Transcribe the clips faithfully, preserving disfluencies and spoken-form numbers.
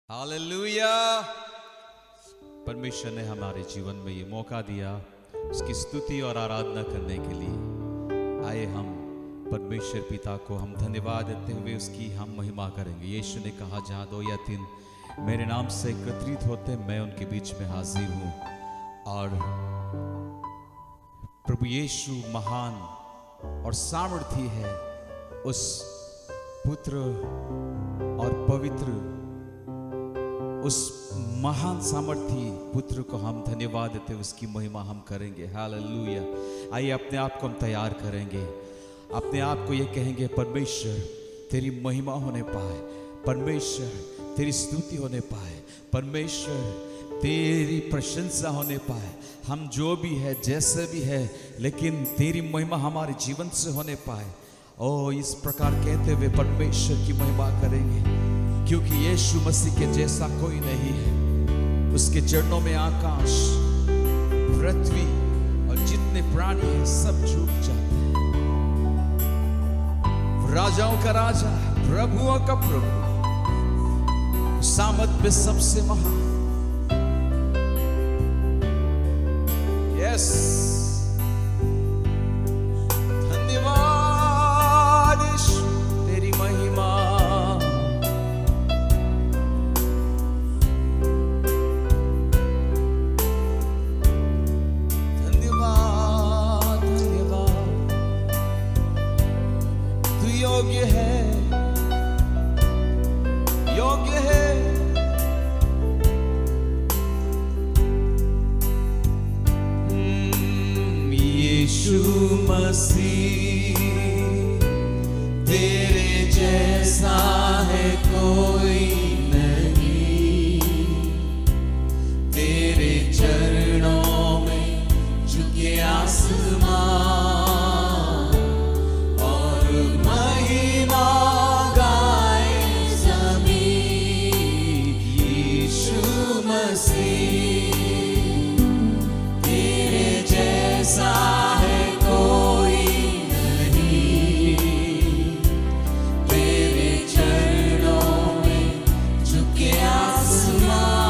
Hallelujah. परमेश्वर ने हमारे जीवन में ये मौका दिया उसकी स्तुति और आराधना करने के लिए। आए हम परमेश्वर पिता को हम धन्यवाद देते हुए उसकी हम महिमा करेंगे। यीशु ने कहा, जहाँ दो या तीन मेरे नाम से एकत्रित होते मैं उनके बीच में हाजिर हूँ। और प्रभु यीशु महान और सामर्थी है। उस पुत्र और पवित्र उस महान सामर्थी पुत्र को हम धन्यवाद देते हुए उसकी महिमा हम करेंगे। हालेलुया। आइए अपने आप को हम तैयार करेंगे, अपने आप को ये कहेंगे, परमेश्वर तेरी महिमा होने पाए, परमेश्वर तेरी स्तुति होने पाए, परमेश्वर तेरी प्रशंसा होने पाए। हम जो भी है जैसे भी है लेकिन तेरी महिमा हमारे जीवन से होने पाए। ओ इस प्रकार कहते हुए परमेश्वर की महिमा करेंगे, क्योंकि यीशु मसीह के जैसा कोई नहीं है। उसके चरणों में आकाश, पृथ्वी और जितने प्राणी हैं सब झुक जाते हैं। राजाओं का राजा, प्रभुओं का प्रभु, सामत में सबसे महान। यस, धन्यवाद यीशु तेरी महिमा। योग्य है, योग्य है। यीशु मसीह तेरे जैसा है कोई नहीं। तेरे चरणों में झुके आसमान है कोई नहीं। तेरे चरणों में झुके आसमान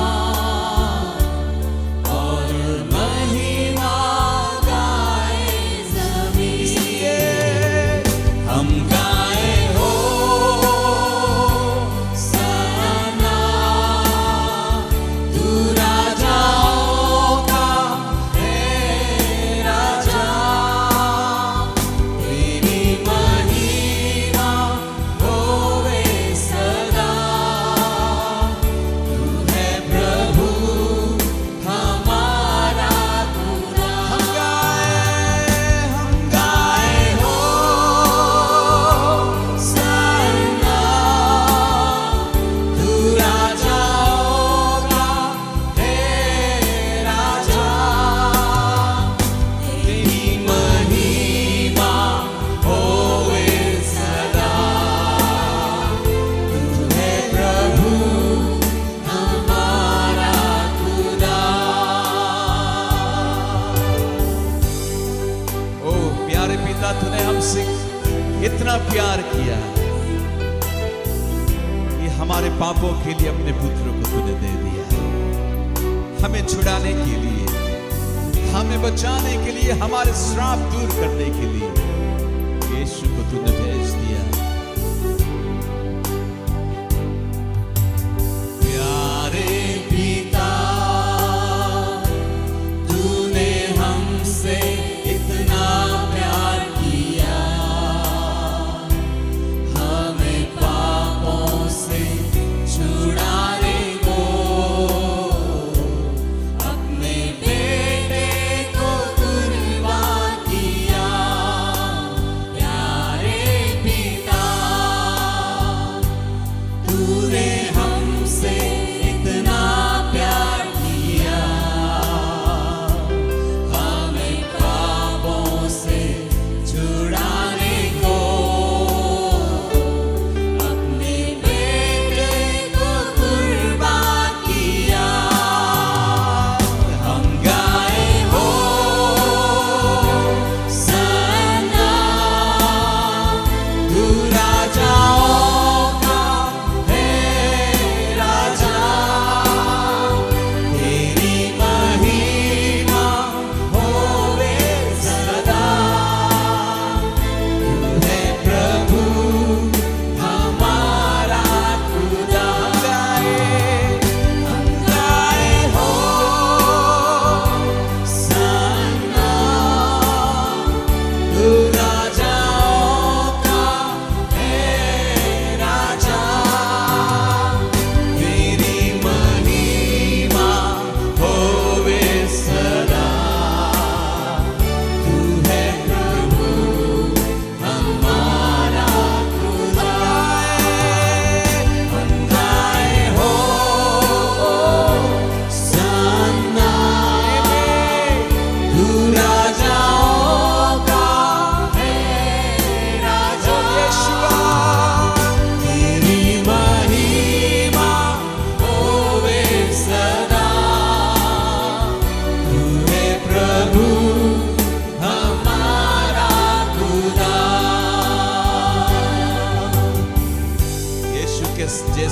और महिमा गाए ज़मीन। हम गाए हो सना, तू राजाओं का तूने हमसे इतना प्यार किया कि हमारे पापों के लिए अपने पुत्र को तूने दे दिया। हमें छुड़ाने के लिए, हमें बचाने के लिए, हमारे श्राप दूर करने के लिए यीशु को तूने भेज दिया। प्यारे पिता, तूने हमसे इतना प्यार किया, हमें पापों से छुड़ाने को अपने बेटे को कुर्बान किया।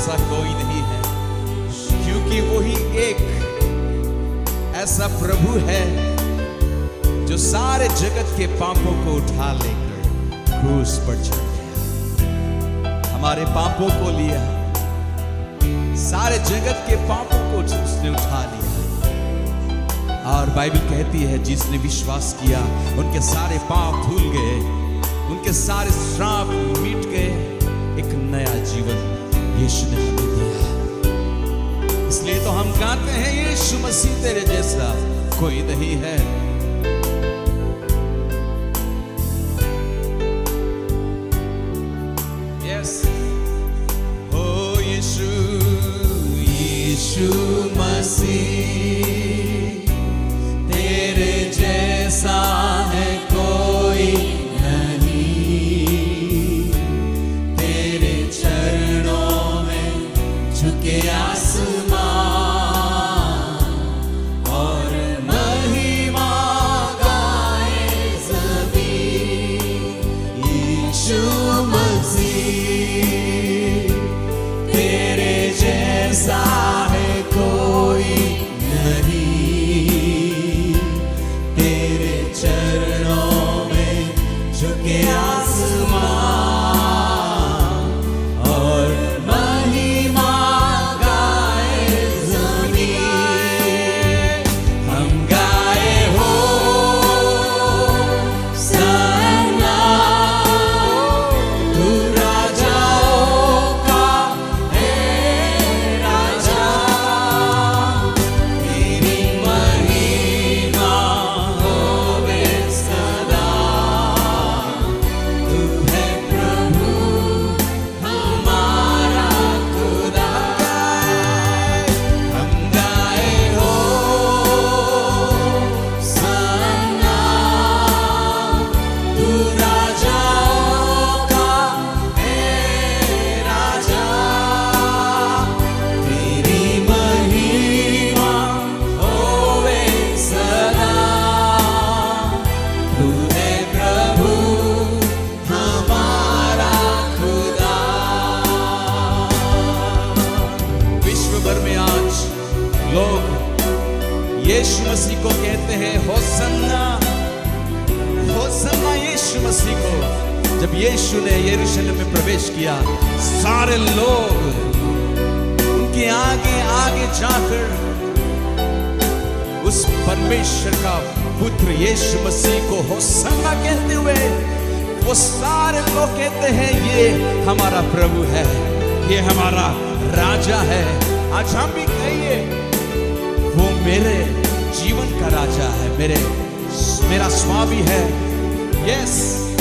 जैसा कोई नहीं है, क्योंकि वही एक ऐसा प्रभु है जो सारे जगत के पापों को उठा लेकर क्रूस पर चढ़ गया, हमारे पापों को लिया, सारे जगत के पापों को उसने उठा लिया। और बाइबल कहती है जिसने विश्वास किया उनके सारे पाप धुल गए, उनके सारे श्राप मिट गए, एक नया जीवन यीशु ने हमें दिया। इसलिए तो हम गाते हैं यीशु मसीह तेरे जैसा कोई नहीं है। यस ओ यीशु यीशु मसीह तेरे जैसा है कोई नहीं, तेरे चरणों में झुके आसमान और महिमा गाए ज़मीन। यीशु मसीह तेरे जैसा है कोई नहीं, तेरे चरणों में झुके आसमान और महिमा गाए ज़मीन। हम गाए हो सना, तू राजाओं का है राजा, तेरी महिमा होवे सदा। तू है प्रभु हमारा खुदा। हम गाए हो सना, तू राजाओं का है राजा, तेरी महिमा होवे सदा। तू है प्रभु हमारा खुदा। विश्व भर में आज लोग यीशु मसीह को कहते हैं होसन्ना, होसन्ना यीशु मसीह को। जब यीशु ने यरूशलेम में प्रवेश किया, सारे लोग उनके आगे आगे जाकर उस परमेश्वर का पुत्र यीशु मसीह को होसन्ना कहते हुए, वो सारे लोग कहते हैं ये हमारा प्रभु है, ये हमारा राजा है। आज हम भी कहिए वो मेरे जीवन का राजा है, मेरे मेरा स्वामी है। Yes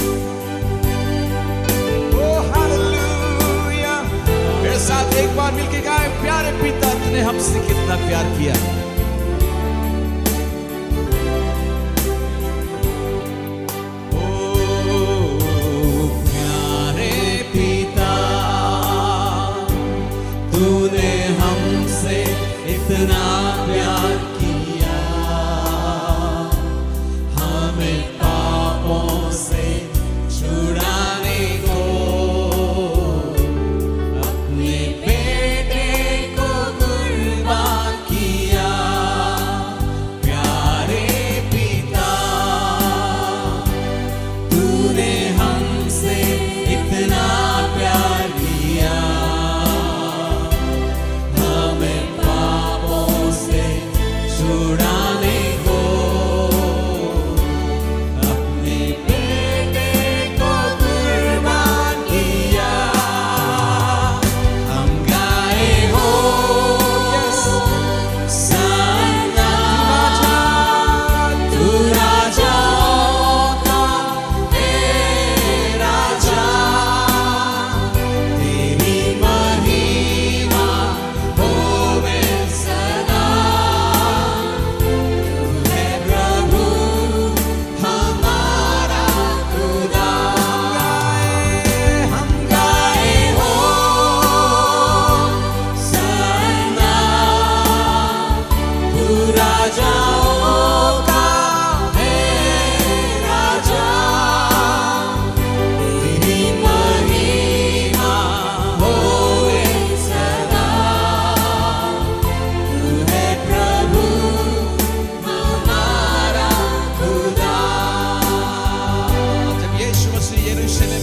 oh hallelujah. मेरे साथ एक बार मिलके गाए, प्यारे पिता तूने हमसे कितना प्यार किया। ओ प्यारे पिता तूने हमसे इतना प्यार किया, हमें पापों से छुड़ाने को अपने बेटे को कुर्बान किया।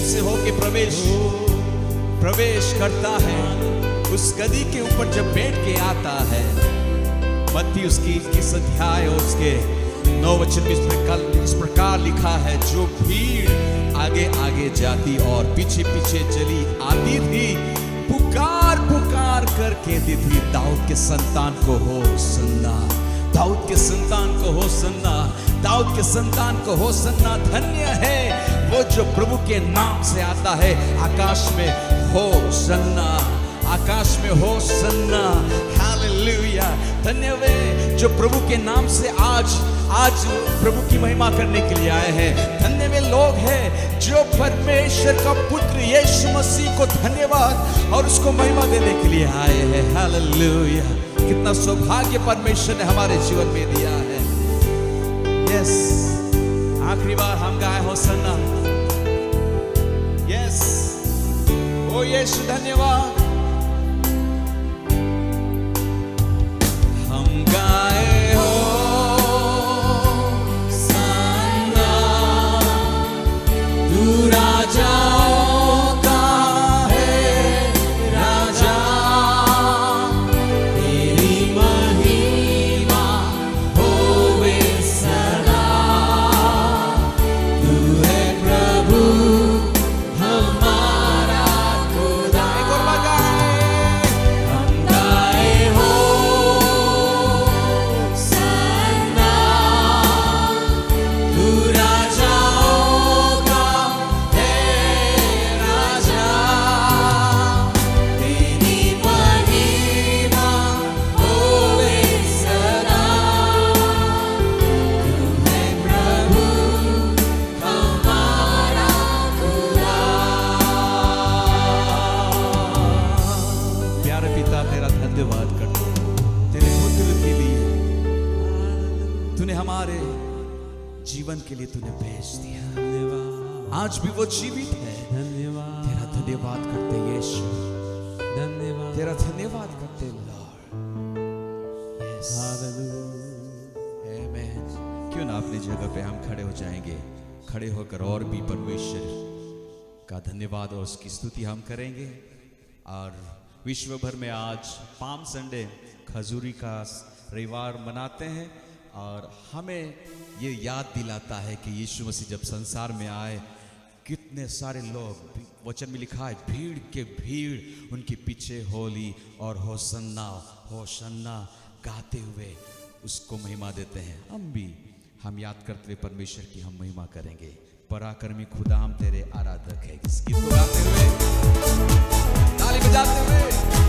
से होके प्रवेश प्रवेश करता है, उस गदी के ऊपर जब बैठ के आता है। मत्ती उसकी इक्कीस अध्याय और उसके नौ वचन में इस प्रकार इस प्रकार लिखा है, जो भीड़ आगे आगे जाती और पीछे पीछे चली आती थी, पुकार पुकार कर कहती थी, दाऊद के संतान को हो सन्ना, दाऊद के संतान को हो सन्ना, दाऊद के संतान को हो सन्ना। धन्य है वो जो प्रभु के नाम से आता है। आकाश में हो सन्ना, आकाश में हो सन्ना। हालेलुया। धन्य वे जो प्रभु के नाम से आज आज प्रभु की महिमा करने के लिए आए हैं। धन्य वे लोग हैं जो परमेश्वर का पुत्र यीशु मसीह को धन्यवाद और उसको महिमा देने के लिए आए हैं। हालेलुया। कितना सौभाग्य परमेश्वर ने हमारे जीवन में दिया है। यस, आखिरी बार हम गाए हो सन्ना। यस, ओ यीशु धन्यवाद। हम गाए हो सन्ना, तू राजाओं का है राजा, तेरी महिमा होवे सदा, तू है प्रभु हमारा खुदा। एक और बार गाए, हम गाए हो सन्ना, तू राजाओं का है राजा, तेरी महिमा होवे सदा, तू है प्रभु हमारा खुदा। प्यारे पिता, तेरा धन्यवाद करते हैं तेरे पुत्र के लिए। तूने हमारे जीवन के लिए तूने भेज दिया। धन्यवाद। आज भी वो जीवित है। धन्यवाद। तेरा धन्यवाद करते हैं यीशु। धन्यवाद। तेरा धन्यवाद करते हैं लॉर्ड। यस, हालेलुया, आमेन। क्यों ना अपनी जगह पे हम खड़े हो जाएंगे, खड़े होकर और भी परमेश्वर का धन्यवाद और उसकी स्तुति हम करेंगे। और विश्व भर में आज पाम संडे खजूरी का रविवार मनाते हैं और हमें ये याद दिलाता है कि यीशु मसीह जब संसार में आए, कितने सारे लोग, वचन में लिखा है, भीड़ के भीड़ उनके पीछे होली और होसन्ना होसन्ना गाते हुए उसको महिमा देते हैं। हम भी हम याद करते हुए परमेश्वर की हम महिमा करेंगे। पराक्रमी खुदा, हम तेरे आराधक है। इस गीत को गाते हुए, ताली बजाते हुए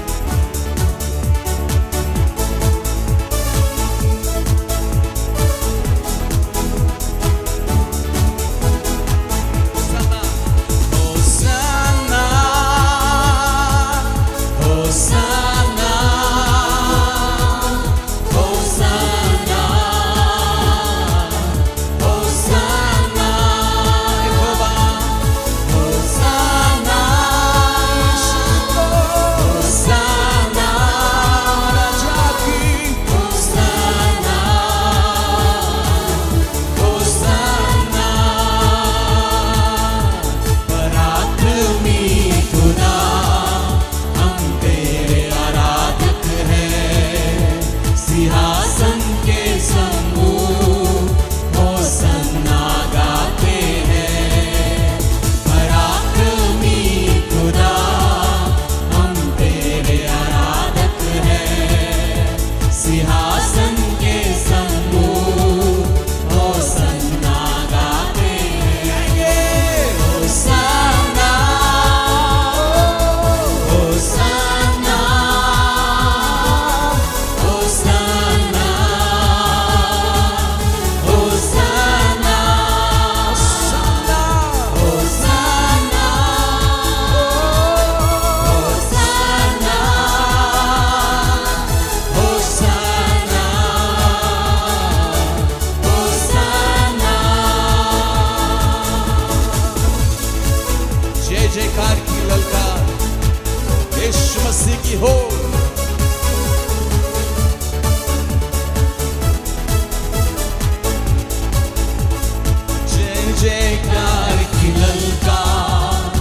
जयकार की ललकार यीशु मसीह की हो। जय जयकार की ललकार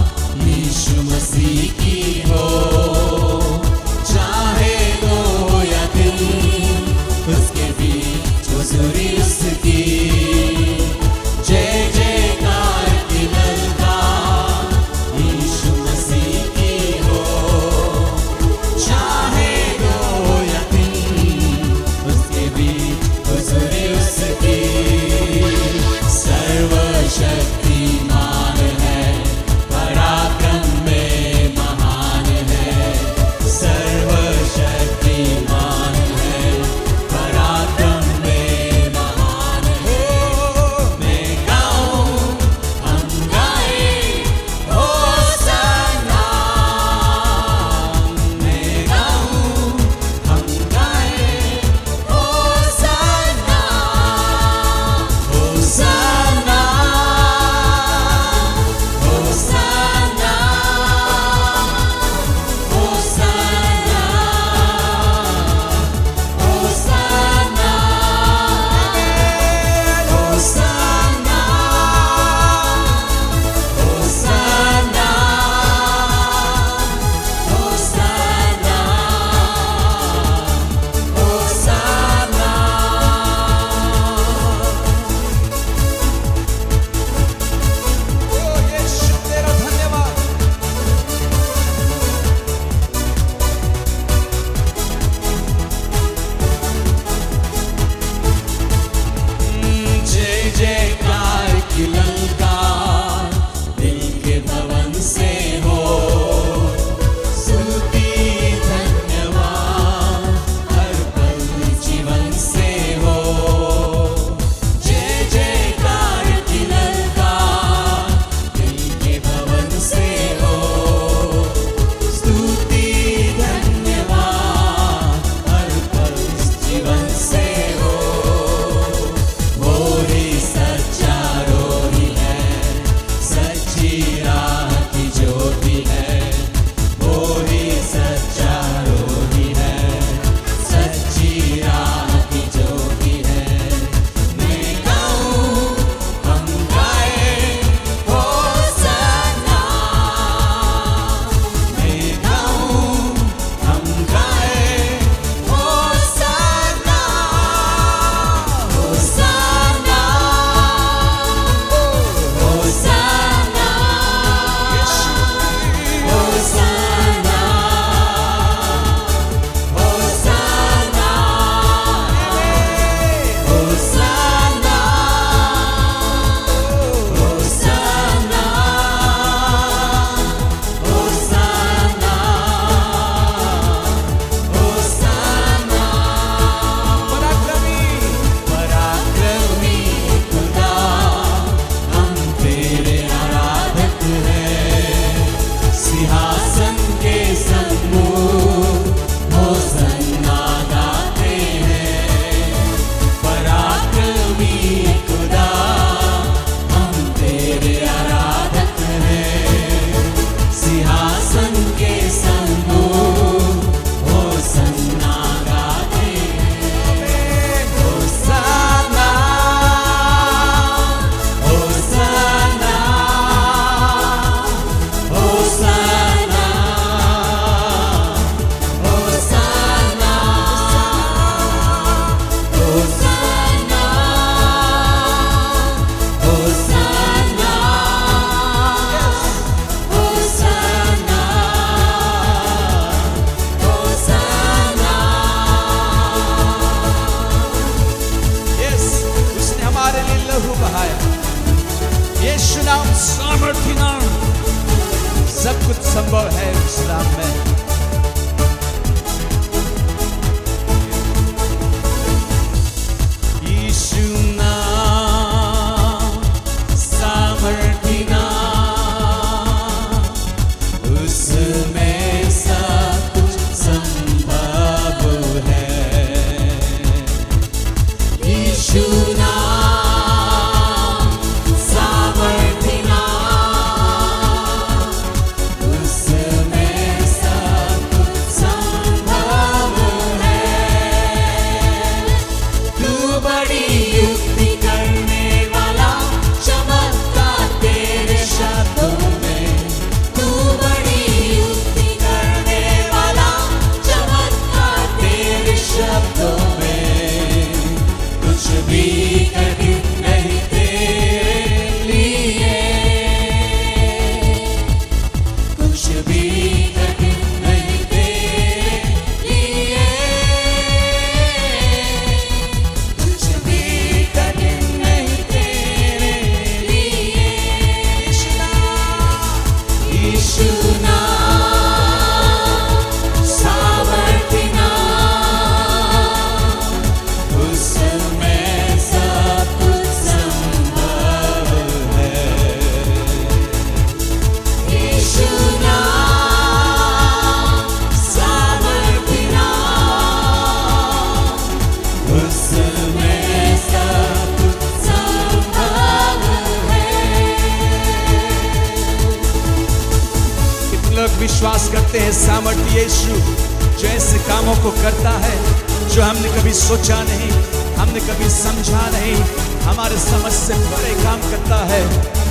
विश्वास करते हैं सामर्थ्य यीशु जो ऐसे कामों को करता है जो हमने कभी सोचा नहीं, हमने कभी समझा नहीं, हमारे समझ से बड़े काम करता है।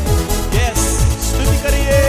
यस, स्तुति करिए।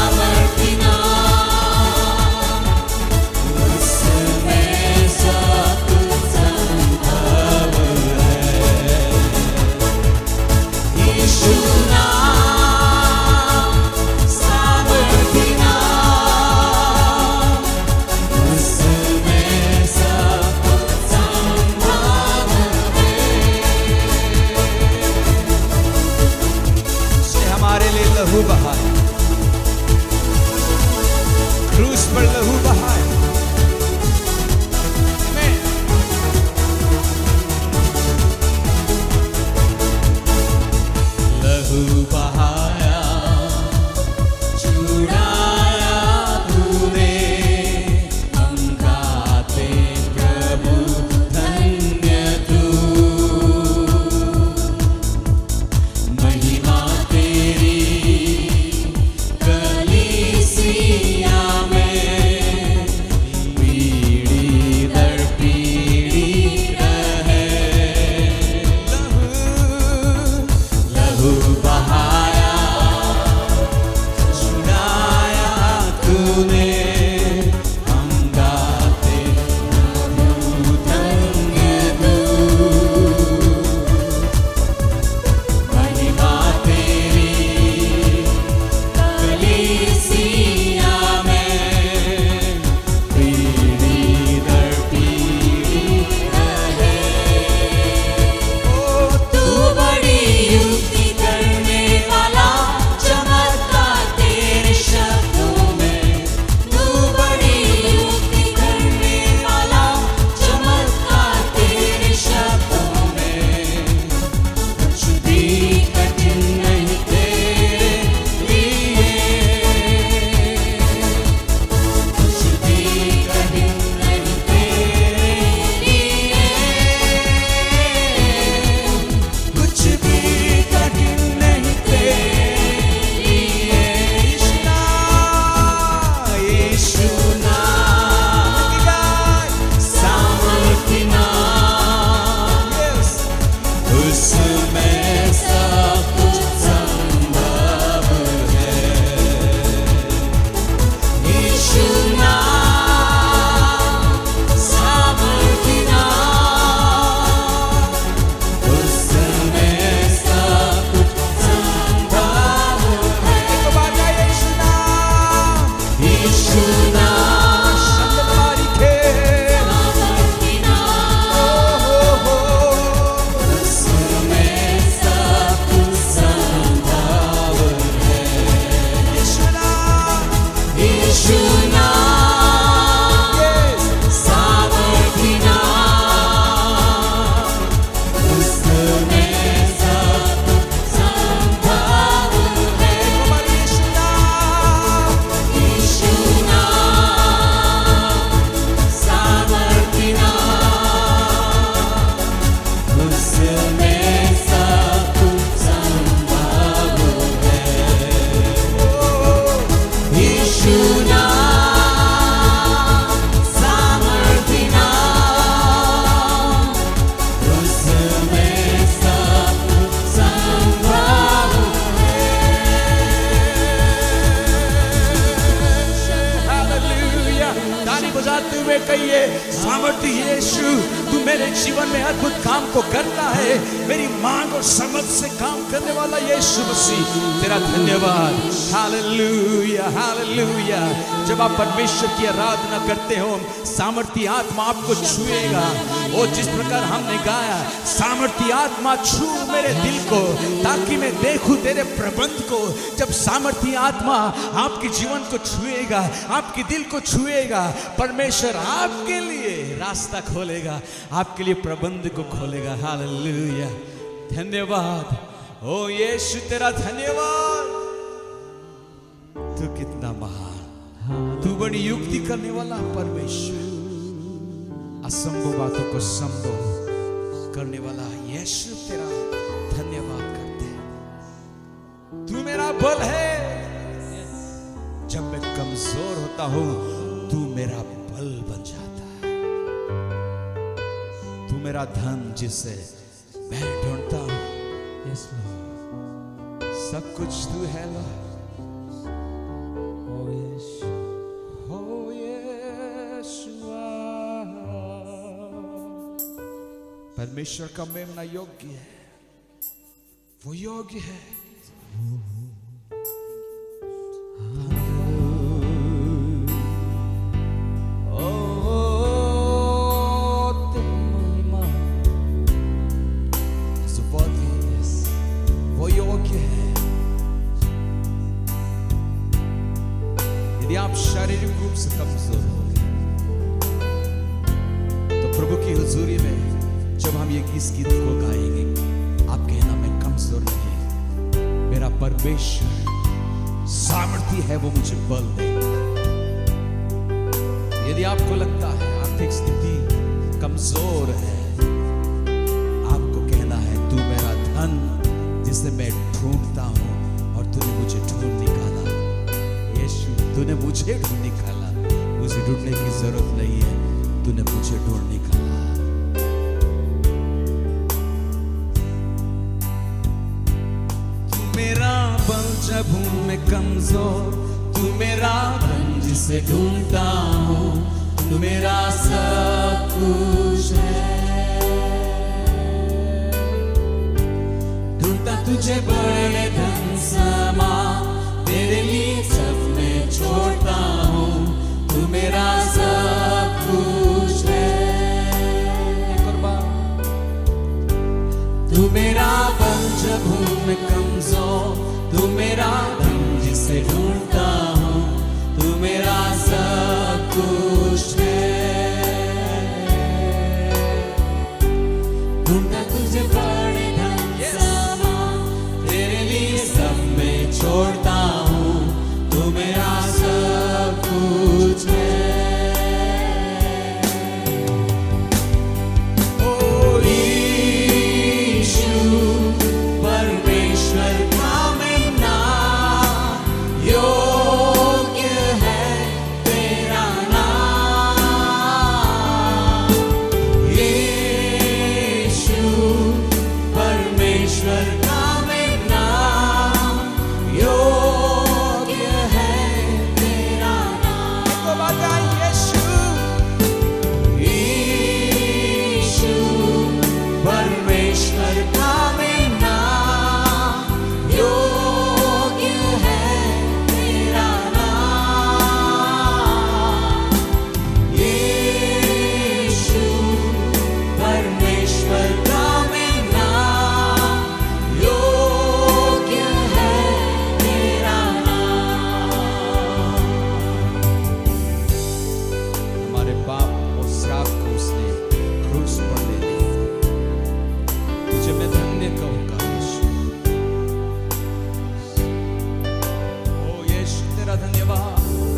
Some सामर्थ्य यीशु, तू मेरे जीवन में अद्भुत काम को करता है। मेरी मांग और समझ से काम करने वाला यीशु मसीह, तेरा धन्यवाद। Hallelujah, hallelujah. जब आप परमेश्वर की आराधना करते हो, सामर्थ्य आत्मा आपको छुएगा। और जिस प्रकार हमने गाया, सामर्थ्य आत्मा छू मेरे दिल को, ताकि मैं देखूं तेरे प्रबंध को। जब सामर्थ्य आत्मा आपके जीवन को छुएगा, आपके दिल को छुएगा, परमेश्वर आपके लिए रास्ता खोलेगा, आपके लिए प्रबंध को खोलेगा। हालेलुया, धन्यवाद ओ यीशु, तेरा धन्यवाद। तू कितना महान, तू बड़ी युक्ति करने वाला परमेश्वर, असंभव बातों को संभव करने वाला यीशु, तेरा धन्यवाद करते हैं। तू मेरा बल है, जब मैं कमजोर होता हूं तू मेरा बल बन जाता है। तू मेरा धन जिसे मैं ढूंढता हूं। यस लॉर्ड, सब कुछ तू है लॉर्ड। ओ यीशु, ओ यीशुआ, परमेश्वर का मेमना योग्य है, वो योग्य है। आप शारीरिक रूप से कमजोर हो गए तो प्रभु की हुजूरी में जब हम ये इस गीत को गाएंगे, आप कहना मैं कमजोर नहीं, मेरा परमेश्वर सामर्थ्य है, वो मुझे बल देगा। यदि आपको लगता है आर्थिक स्थिति कमजोर है, आपको कहना है तू मेरा धन जिसे मैं ढूंढता हूं, और तूने मुझे ढूंढ निकाला। यीशु, तूने मुझे ढूंढ निकाला, मुझे ढूंढने की जरूरत नहीं है, तूने मुझे ढूंढ निकाला। तू मेरा बल जब हूं मैं कमजोर, तू मेरा धन जिसे ढूंढता हूं, तू मेरा सब कुछ है। ढूंढता तुझे बड़े धन समा, तेरे लिए सब मैं छोड़ता हूँ, तू मेरा सब कुछ है। तू मेरा बल जब हूँ मैं कमजोर, तू मेरा धन जिसे ढूंढता हूँ, तू मेरा सब कुछ है। ढूंढता तुझे बड़े धन समा, तेरे लिए सब मैं छोड़ता हूँ, तू मेरा सब कुछ है। ओ यीशु, परमेश्वर का मेमना योग्य है तेरा नाम। यीशु, परमेश्वर का मेमना योग्य है तेरा नाम। तो बताइए यीशु, यीशु, परमेश्वर का मेमना योग्य है तेरा नाम। यीशु, परमेश्वर का मेमना योग्य है तेरा नाम। हमारे पाप और श्राप को उसने क्रूस पर ले लिया। तुझे मैं धन्य कहूंगा यीशु। ओ यीशु, तेरा धन्यवाद।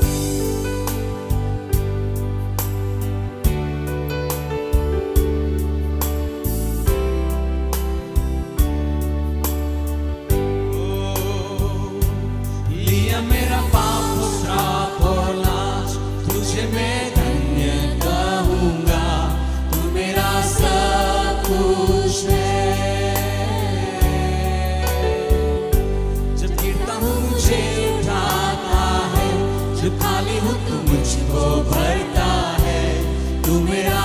लिया मेरा पाप और श्राप और लाज, तुझे मैं धन्य कहूंगा, तू मेरा सब कुछ है। जब गिरता हूँ मुझे उठाता है, जब खाली हूँ तू मुझको भरता है, तू मेरा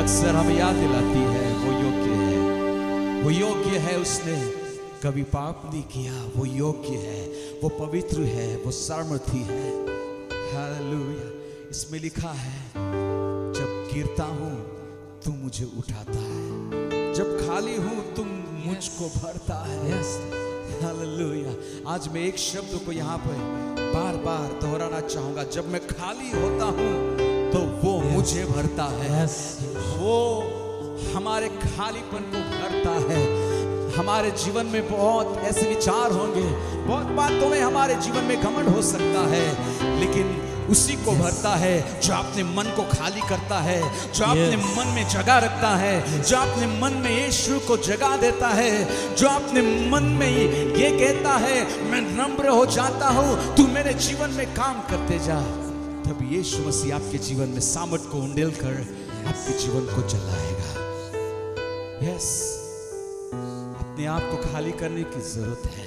अक्सर हमें याद दिलाती है वो योग्य है, वो योग्य है, उसने कभी पाप नहीं किया, वो योग्य है, वो पवित्र है, वो सामर्थी है। हालेलुया। इसमें लिखा है, जब गिरता हूं तू मुझे उठाता है, जब खाली हूं तुम मुझको भरता है। हालेलुया। आज मैं एक शब्द को यहाँ पर बार बार दोहराना चाहूंगा, जब मैं खाली होता हूं तो वो yes. मुझे भरता है। yes. वो हमारे खालीपन को भरता है। हमारे जीवन में बहुत ऐसे विचार होंगे, बहुत बातों में हमारे जीवन में घमंड हो सकता है, लेकिन उसी को भरता है जो अपने मन को खाली करता है, जो अपने yes. मन में जगह रखता है, yes. जो अपने मन में यीशु को जगह देता है, जो अपने मन में ये कहता है मैं नम्र हो जाता हूँ, तू मेरे जीवन में काम करते जा। तब यीशु मसीह आपके जीवन में सामर्थ को उंडेल कर आपके जीवन को चलाएगा। यस, अपने आप को खाली करने की जरूरत है।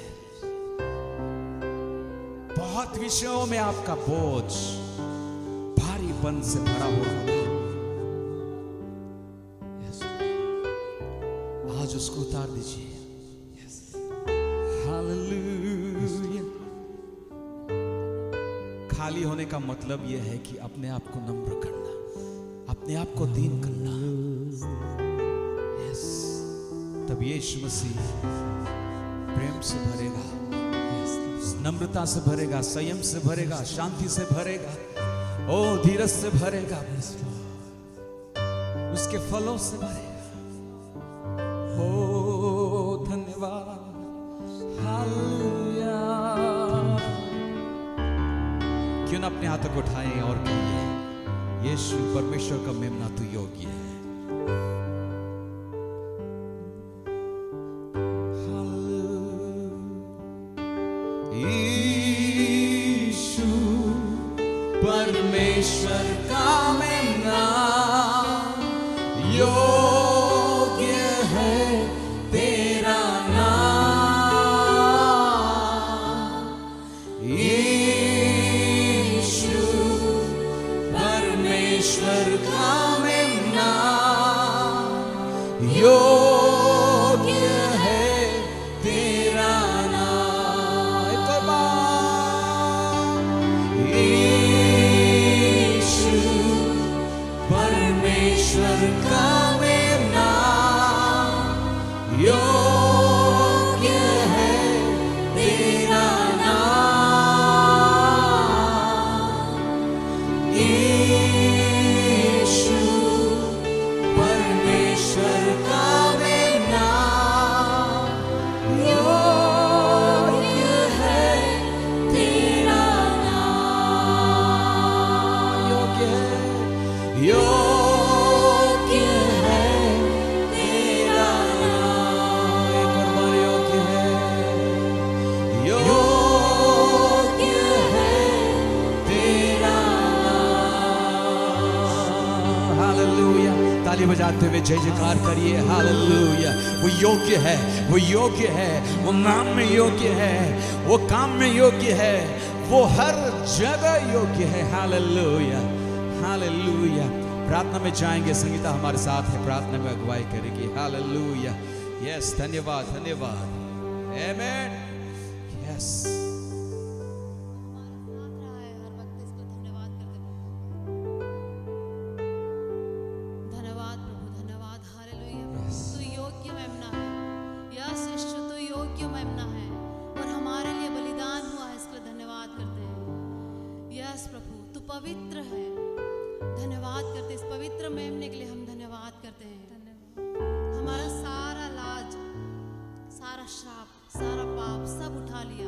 बहुत विषयों में आपका बोझ भारीपन से भरा हुआ होगा। yes. आज उसको उतार दीजिए। yes. हालेलुया। खाली होने का मतलब यह है कि अपने आप को नम्र करना, अपने आप को दीन करना। yes. तब यीशु मसीह प्रेम से भरेगा, नम्रता से भरेगा, संयम से भरेगा, शांति से भरेगा, ओ धीरज से भरेगा, उसके फलों से भरेगा। ओ धन्यवाद। हालेलुया। क्यों ना अपने हाथों को उठाएं और कहिए, यीशु परमेश्वर का मेमना तू योग्य है। परमेश्वर का मेमना योग्य है तेरा नाम, यीशु परमेश्वर का मेमना योग्य है तेरा नाम। एक और बार, परमेश्वर का मेमना योग्य है तेरा नाम, यीशु परमेश्वर का मेमना योग्य है तेरा नाम, योग्य है, योग्य बजाते हुए जय जयकार करिए। हालेलुया। वो योग्य है, वो योग्य है, वो नाम में योग्य है, वो काम में योग्य है, वो हर जगह योग्य है। Hallelujah, hallelujah. प्रार्थना में जाएंगे, संगीता हमारे साथ है, प्रार्थना में अगुवाई करेगी। हालेलुया। यस, धन्यवाद, धन्यवाद। आमेन। यस, पवित्र है। धन्यवाद करते, इस पवित्र मेमने के लिए हम धन्यवाद करते हैं। हमारा सारा लाज, सारा श्राप, सारा पाप सब उठा लिया,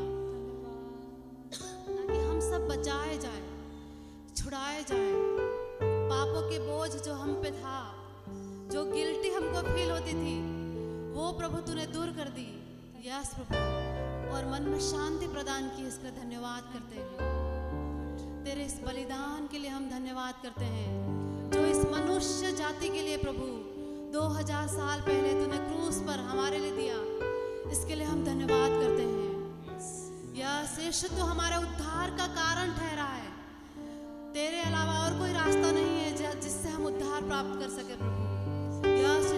ताकि हम सब बचाए जाए, छुड़ाए जाए। पापों के बोझ जो हम पे था, जो गिल्टी हमको फील होती थी, वो प्रभु तूने दूर कर दी। यस प्रभु, और मन में शांति प्रदान की, इसका धन्यवाद करते हैं। तेरे इस बलिदान के लिए हम धन्यवाद करते हैं, जो इस मनुष्य जाति के लिए प्रभु दो हजार साल पहले तूने क्रूस पर हमारे लिए दिया। इसके लिए हम धन्यवाद करते हैं। यस यीशु, तो हमारे उद्धार का कारण ठहरा है। तेरे अलावा और कोई रास्ता नहीं है जिससे हम उद्धार प्राप्त कर सके प्रभु।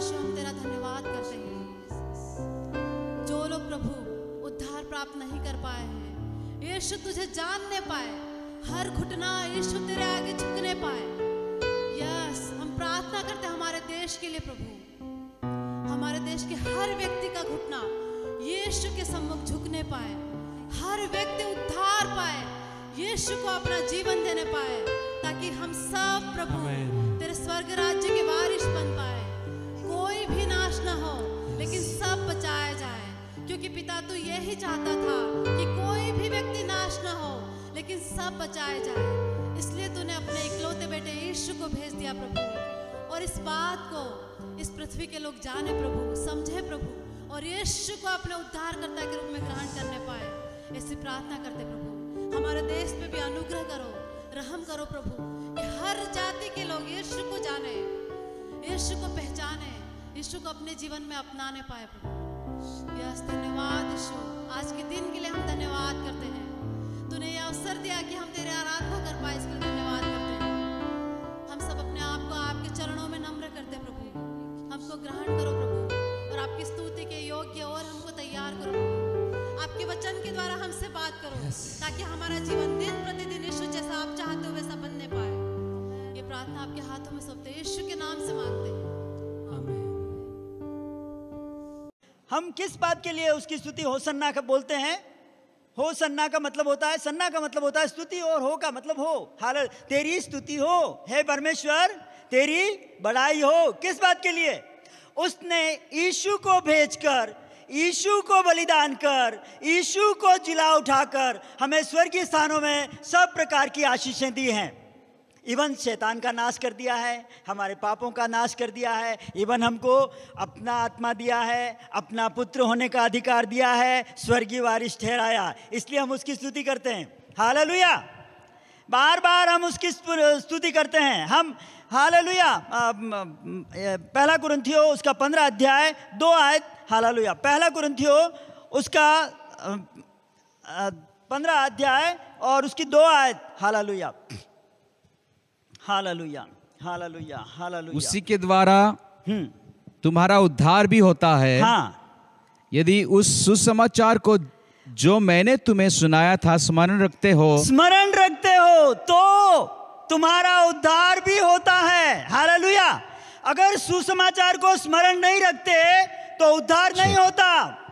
यीशु हम तेरा धन्यवाद करते हैं। जो लोग प्रभु उद्धार प्राप्त नहीं कर पाए हैं, यीशु तुझे जानने पाए, हर घुटना यीशु तेरे आगे झुकने पाए। यस, हम प्रार्थना करते हैं हमारे देश के लिए प्रभु, हमारे देश के हर व्यक्ति का घुटना यीशु के सम्मुख झुकने पाए, हर व्यक्ति उद्धार पाए, यीशु को अपना जीवन देने पाए, ताकि हम सब प्रभु तेरे स्वर्ग राज्य के वारिस बन पाए। कोई भी नाश ना हो, लेकिन सब बचाया जाए, क्योंकि पिता तू यही चाहता था कि कोई भी व्यक्ति नाश ना हो, लेकिन सब बचाए जाए। इसलिए तूने अपने इकलौते बेटे यीशु को भेज दिया प्रभु, और इस बात को इस पृथ्वी के लोग जाने प्रभु, समझे प्रभु, और यीशु को अपने उद्धारकर्ता के रूप में ग्रहण करने पाए। ऐसी प्रार्थना करते प्रभु, हमारे देश पे भी अनुग्रह करो, रहम करो प्रभु, कि हर जाति के लोग यीशु को जाने, यीशु को पहचाने, यीशु को अपने जीवन में अपनाने पाए प्रभु। यस, धन्यवाद यीशु, आज के दिन के लिए हम धन्यवाद करते हैं। तूने ये अवसर दिया कि हम तेरे आराधना कर पाए, इसके लिए धन्यवाद करते हैं। हम सब अपने आप को आपके चरणों में नम्र करते प्रभु, हमको ग्रहण करो प्रभु, और आपकी स्तुति के योग्य और हमको तैयार करो प्रभु। आपके वचन के द्वारा हमसे बात करो, yes. ताकि हमारा जीवन दिन प्रतिदिन यीशु जैसा आप चाहते हो वैसा बनने पाए। ये प्रार्थना आपके हाथों में सौंपते हैं, यीशु के नाम से मांगते हैं, आमीन। हम किस बात के लिए उसकी स्तुति होसन्ना का बोलते हैं? होसन्ना का मतलब होता है, सन्ना का मतलब होता है स्तुति, और हो का मतलब हो। हाल तेरी स्तुति हो, हे परमेश्वर, तेरी बड़ाई हो। किस बात के लिए? उसने यीशु को भेजकर, यीशु को बलिदान कर, यीशु को जिला उठाकर हमें स्वर्गीय स्थानों में सब प्रकार की आशीषें दी हैं। इवन शैतान का नाश कर दिया है, हमारे पापों का नाश कर दिया है, इवन हमको अपना आत्मा दिया है, अपना पुत्र होने का अधिकार दिया है, स्वर्गीय वारिस ठहराया। इसलिए हम उसकी स्तुति करते हैं। हालेलुया। बार बार हम उसकी स्तुति करते हैं। हम हालेलुया। पहला कुरिन्थियों उसका पंद्रह अध्याय दो आयत, हालेलुया। पहला कुरिन्थियों उसका पंद्रह अध्याय और उसकी दो आयत, हालेलुया, हालेलुया, हालेलुया, हालेलुया। उसी के द्वारा तुम्हारा उद्धार भी होता है। हाँ, यदि उस सुसमाचार को जो मैंने तुम्हें सुनाया था स्मरण रखते हो, स्मरण रखते हो तो तुम्हारा उद्धार भी होता है। हालेलुया। अगर सुसमाचार को स्मरण नहीं रखते तो उद्धार नहीं होता।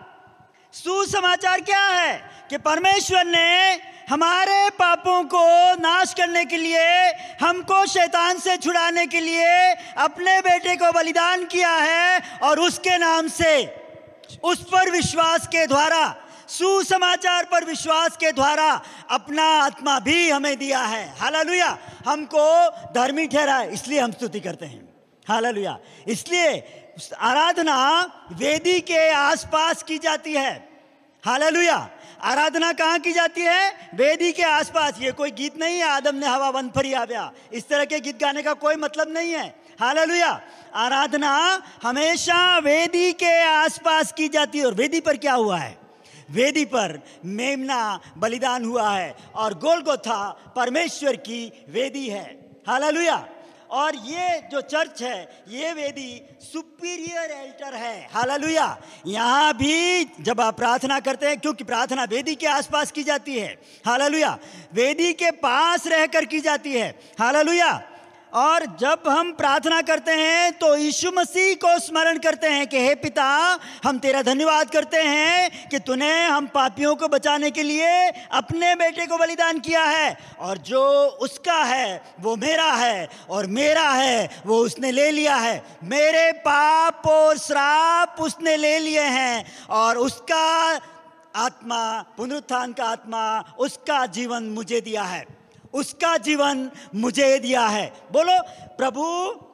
सुसमाचार क्या है? कि परमेश्वर ने हमारे पापों को नाश करने के लिए, हमको शैतान से छुड़ाने के लिए अपने बेटे को बलिदान किया है, और उसके नाम से, उस पर विश्वास के द्वारा, सुसमाचार पर विश्वास के द्वारा अपना आत्मा भी हमें दिया है। हालेलुया। हमको धर्मी ठहरा है, इसलिए हम स्तुति करते हैं। हालेलुया। इसलिए आराधना वेदी के आसपास की जाती है। हालेलुया। आराधना कहाँ की जाती है? वेदी के आसपास। ये कोई गीत नहीं है, आदम ने हवा बंद फरी आव्या, इस तरह के गीत गाने का कोई मतलब नहीं है। हालेलुया। आराधना हमेशा वेदी के आसपास की जाती है। और वेदी पर क्या हुआ है? वेदी पर मेमना बलिदान हुआ है, और गोलगोथा परमेश्वर की वेदी है। हालेलुया। और ये जो चर्च है, ये वेदी सुपीरियर एल्टर है। हालेलुया। यहाँ भी जब आप प्रार्थना करते हैं, क्योंकि प्रार्थना वेदी के आसपास की जाती है, हालेलुया, वेदी के पास रहकर की जाती है। हालेलुया। और जब हम प्रार्थना करते हैं तो यीशु मसीह को स्मरण करते हैं कि हे पिता, हम तेरा धन्यवाद करते हैं कि तूने हम पापियों को बचाने के लिए अपने बेटे को बलिदान किया है, और जो उसका है वो मेरा है, और मेरा है वो उसने ले लिया है। मेरे पाप और श्राप उसने ले लिए हैं, और उसका आत्मा, पुनरुत्थान का आत्मा, उसका जीवन मुझे दिया है, उसका जीवन मुझे दिया है। बोलो, प्रभु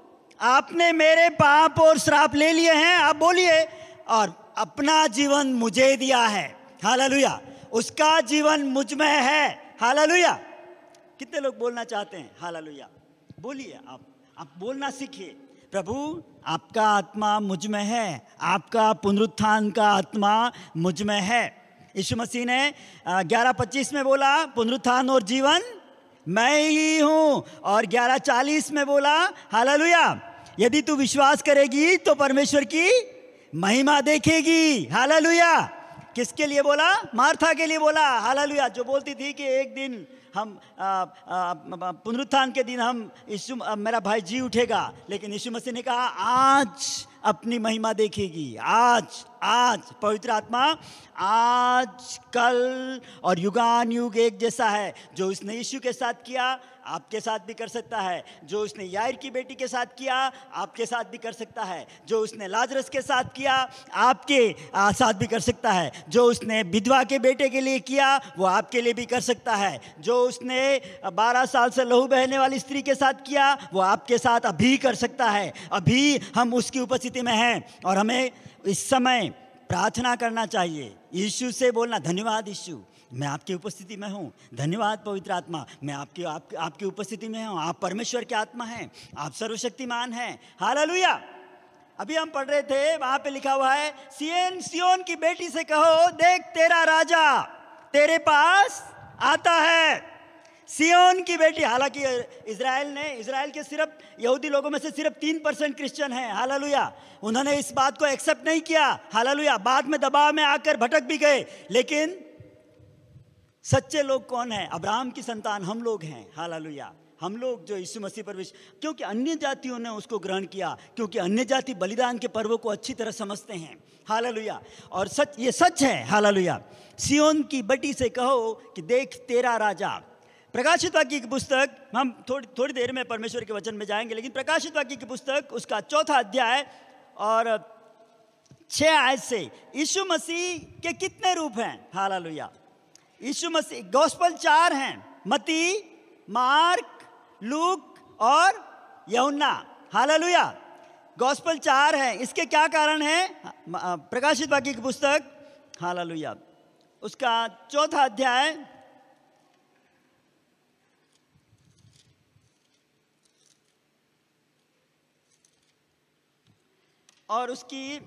आपने मेरे पाप और श्राप ले लिए हैं, आप बोलिए, और अपना जीवन मुझे दिया है। हालेलुया। उसका जीवन मुझ में है। हालेलुया। कितने लोग बोलना चाहते हैं? हालेलुया। बोलिए, आप आप बोलना सीखिए। प्रभु आपका आत्मा मुझ में है, आपका पुनरुत्थान का आत्मा मुझ में है। यीशु मसीह ने ग्यारह पच्चीस में बोला, पुनरुत्थान और जीवन मैं ही हूं, और ग्यारह चालीस में बोला, हालेलुया, यदि तू विश्वास करेगी तो परमेश्वर की महिमा देखेगी। हालेलुया। किसके लिए बोला? मार्था के लिए बोला। हालेलुया। जो बोलती थी कि एक दिन हम पुनरुत्थान के दिन हम यीशु मेरा भाई जी उठेगा, लेकिन यीशु मसीह ने कहा आज अपनी महिमा देखेगी। आज आज पवित्र आत्मा आज कल और युगान युग एक जैसा है। जो उसने यीशु के साथ किया आपके साथ भी कर सकता है। जो उसने याईर की बेटी के साथ किया आपके साथ भी कर सकता है। जो उसने लाजरस के साथ किया आपके साथ भी कर सकता है। जो उसने विधवा के बेटे के लिए किया वो आपके लिए भी कर सकता है। जो उसने बारह साल से लहू बहने वाली स्त्री के साथ किया वो आपके साथ अभी कर सकता है। अभी हम उसकी उपस्थिति में हैं और हमें इस समय प्रार्थना करना चाहिए। यीशु से बोलना, धन्यवाद यीशु मैं आपकी उपस्थिति में हूँ। धन्यवाद पवित्र आत्मा मैं आपकी आप, आपकी उपस्थिति में हूँ। आप परमेश्वर की आत्मा हैं, आप सर्वशक्तिमान हैं। हालेलुया। अभी हम पढ़ रहे थे, वहाँ पे लिखा हुआ है सियन सियोन की बेटी से कहो देख तेरा राजा तेरे पास आता है। सियोन की बेटी, हालांकि इजराइल ने इजराइल के सिर्फ यहूदी लोगों में से सिर्फ तीन परसेंट क्रिश्चियन हैं। हालेलुया। उन्होंने इस बात को एक्सेप्ट नहीं किया। हालेलुया। बाद में दबाव में आकर भटक भी गए, लेकिन सच्चे लोग कौन हैं? अब्राहम की संतान हम लोग हैं। हालेलुया। हम लोग जो यीशु मसीह पर विश्वास, क्योंकि अन्य जातियों ने उसको ग्रहण किया, क्योंकि अन्य जाति बलिदान के पर्वों को अच्छी तरह समझते हैं। हालेलुया। और सच, ये सच है। हालेलुया। सियोन की बेटी से कहो कि देख तेरा राजा। प्रकाशित वाक्य की पुस्तक, हम थोड़ी थोड़ी देर में परमेश्वर के वचन में जाएंगे, लेकिन प्रकाशित वाक्य की पुस्तक उसका चौथा अध्याय और छह आयत से यीशु मसीह के कितने रूप हैं? हालेलुया। यीशु मसीह, गॉस्पेल चार हैं, मती, मार्क, लूक और यूहन्ना। हालेलुया। गॉस्पेल चार हैं। इसके क्या कारण है? प्रकाशित वाक्य की पुस्तक, हालेलुया, उसका चौथा अध्याय और उसकी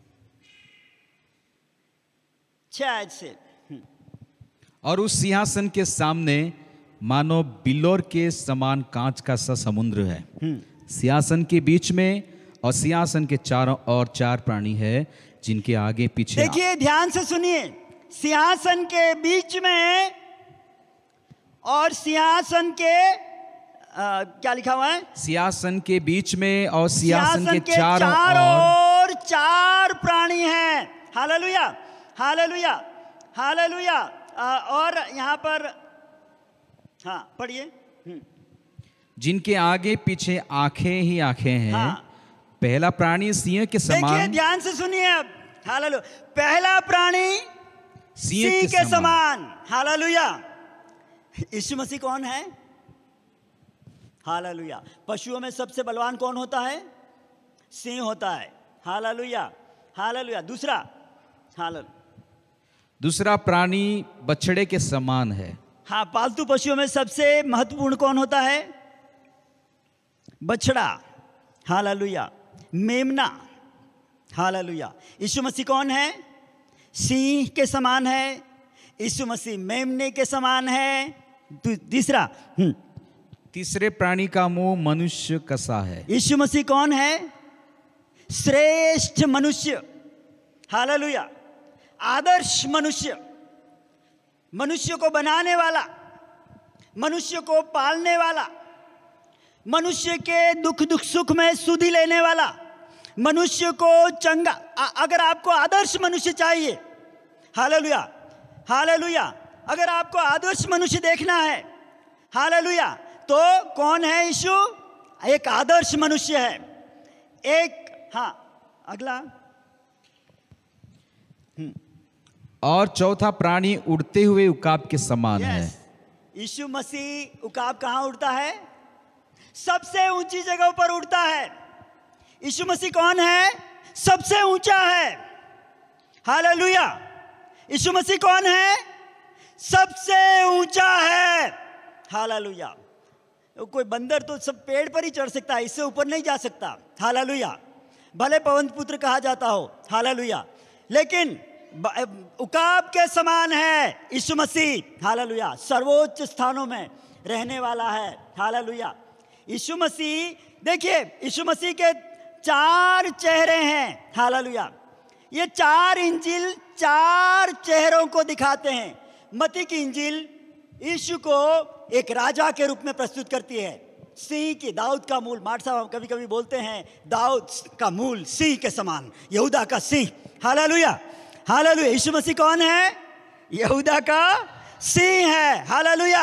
छह आयत से। और उस सिंहासन के सामने मानो बिल्लोर के समान कांच का सा समुद्र है। सिंहासन के बीच में और सिंहासन के चारों ओर चार प्राणी है जिनके आगे पीछे। देखिए, ध्यान से सुनिए। सिंहासन के बीच में और सिंहासन के आ, क्या लिखा हुआ है? सिंहासन के बीच में और सिंहासन के, के चारों ओर चार प्राणी हैं। हालेलुया। हालेलुया। हालेलुया। और यहाँ पर हाँ पढ़िए। जिनके आगे पीछे आंखें ही आंखें हैं। हाँ। पहला प्राणी सिंह के समान। देखिए, ध्यान से सुनिए अब। हालेलुया। पहला प्राणी सिंह के, के समान। हालेलुया। यीशु मसीह कौन है? हालेलुया। पशुओं में सबसे बलवान कौन होता है? सिंह होता है। हालेलुया। हालेलुया। दूसरा, हालेलुया, दूसरा प्राणी बछड़े के समान है। हाँ, पालतू पशुओं में सबसे महत्वपूर्ण कौन होता है? बछड़ा। हालेलुया। मेमना। हालेलुया। यीशु मसीह कौन है? सिंह के समान है। यीशु मसीह मेमने के समान है। तीसरा, तीसरे प्राणी का मुंह मनुष्य कसा है। यीशु मसीह कौन है? श्रेष्ठ मनुष्य। हालेलुया। आदर्श मनुष्य, मनुष्य को बनाने वाला, मनुष्य को पालने वाला, मनुष्य के दुख दुख सुख में सुधि लेने वाला, मनुष्य को चंगा। अगर आपको आदर्श मनुष्य चाहिए, हालेलुया, हालेलुया, अगर आपको आदर्श मनुष्य देखना है, हालेलुया, तो कौन है? यीशु एक आदर्श मनुष्य है। एक, हाँ, अगला। और चौथा प्राणी उड़ते हुए उकाब के समान है। यीशु मसीह उकाब कहाँ उड़ता है? सबसे ऊंची जगह पर उड़ता है। यीशु मसीह कौन है? सबसे ऊंचा है। हालेलुया। यीशु मसीह कौन है? सबसे ऊंचा है। हालेलुया। कोई बंदर तो सब पेड़ पर ही चढ़ सकता है, इससे ऊपर नहीं जा सकता। हालेलुया। भले पवन पुत्र कहा जाता हो, हालेलुया, लेकिन उकाब के समान है यीशु मसीह। हालेलुया। सर्वोच्च स्थानों में रहने वाला है। हालेलुया। यीशु मसीह देखिए यीशु मसीह के चार चेहरे हैं, हालेलुया। ये चार इंजिल चार चेहरों को दिखाते हैं। मत्ती की इंजिल यीशु को एक राजा के रूप में प्रस्तुत करती है, सिंह की, दाऊद का मूल। मार्ट साहब कभी कभी बोलते हैं दाऊद का मूल सिंह के समान, यहूदा का सिंह, हालेलुया हालेलुया। यीशु मसीह कौन है? यहूदा का सिंह है, हालेलुया।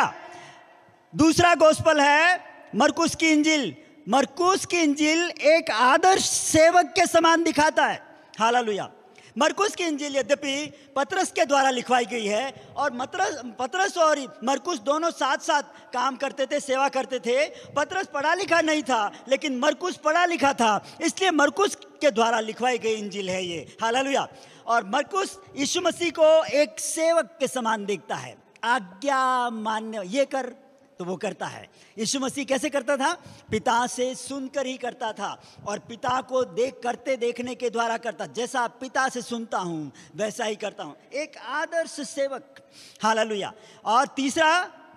दूसरा गोस्पल है मरकुस की इंजिल। मरकुस की इंजिल एक आदर्श सेवक के समान दिखाता है, हालेलुया। मरकुस की इंजिल यद्यपि पतरस के द्वारा लिखवाई गई है, और मतरस पतरस और मरकुस दोनों साथ साथ काम करते थे, सेवा करते थे। पतरस पढ़ा लिखा नहीं था, लेकिन मरकुस पढ़ा लिखा था, इसलिए मरकुस के द्वारा लिखवाई गई इंजिल है ये, हालेलुया। और मरकुस यीशु मसीह को एक सेवक के समान देखता है। आज्ञा मान्य, ये कर तो वो करता है। यीशु मसीह कैसे करता था? पिता से सुनकर ही करता था, और पिता को देख करते देखने के द्वारा करता। जैसा पिता से सुनता हूँ वैसा ही करता हूँ, एक आदर्श सेवक, हालेलुया। और तीसरा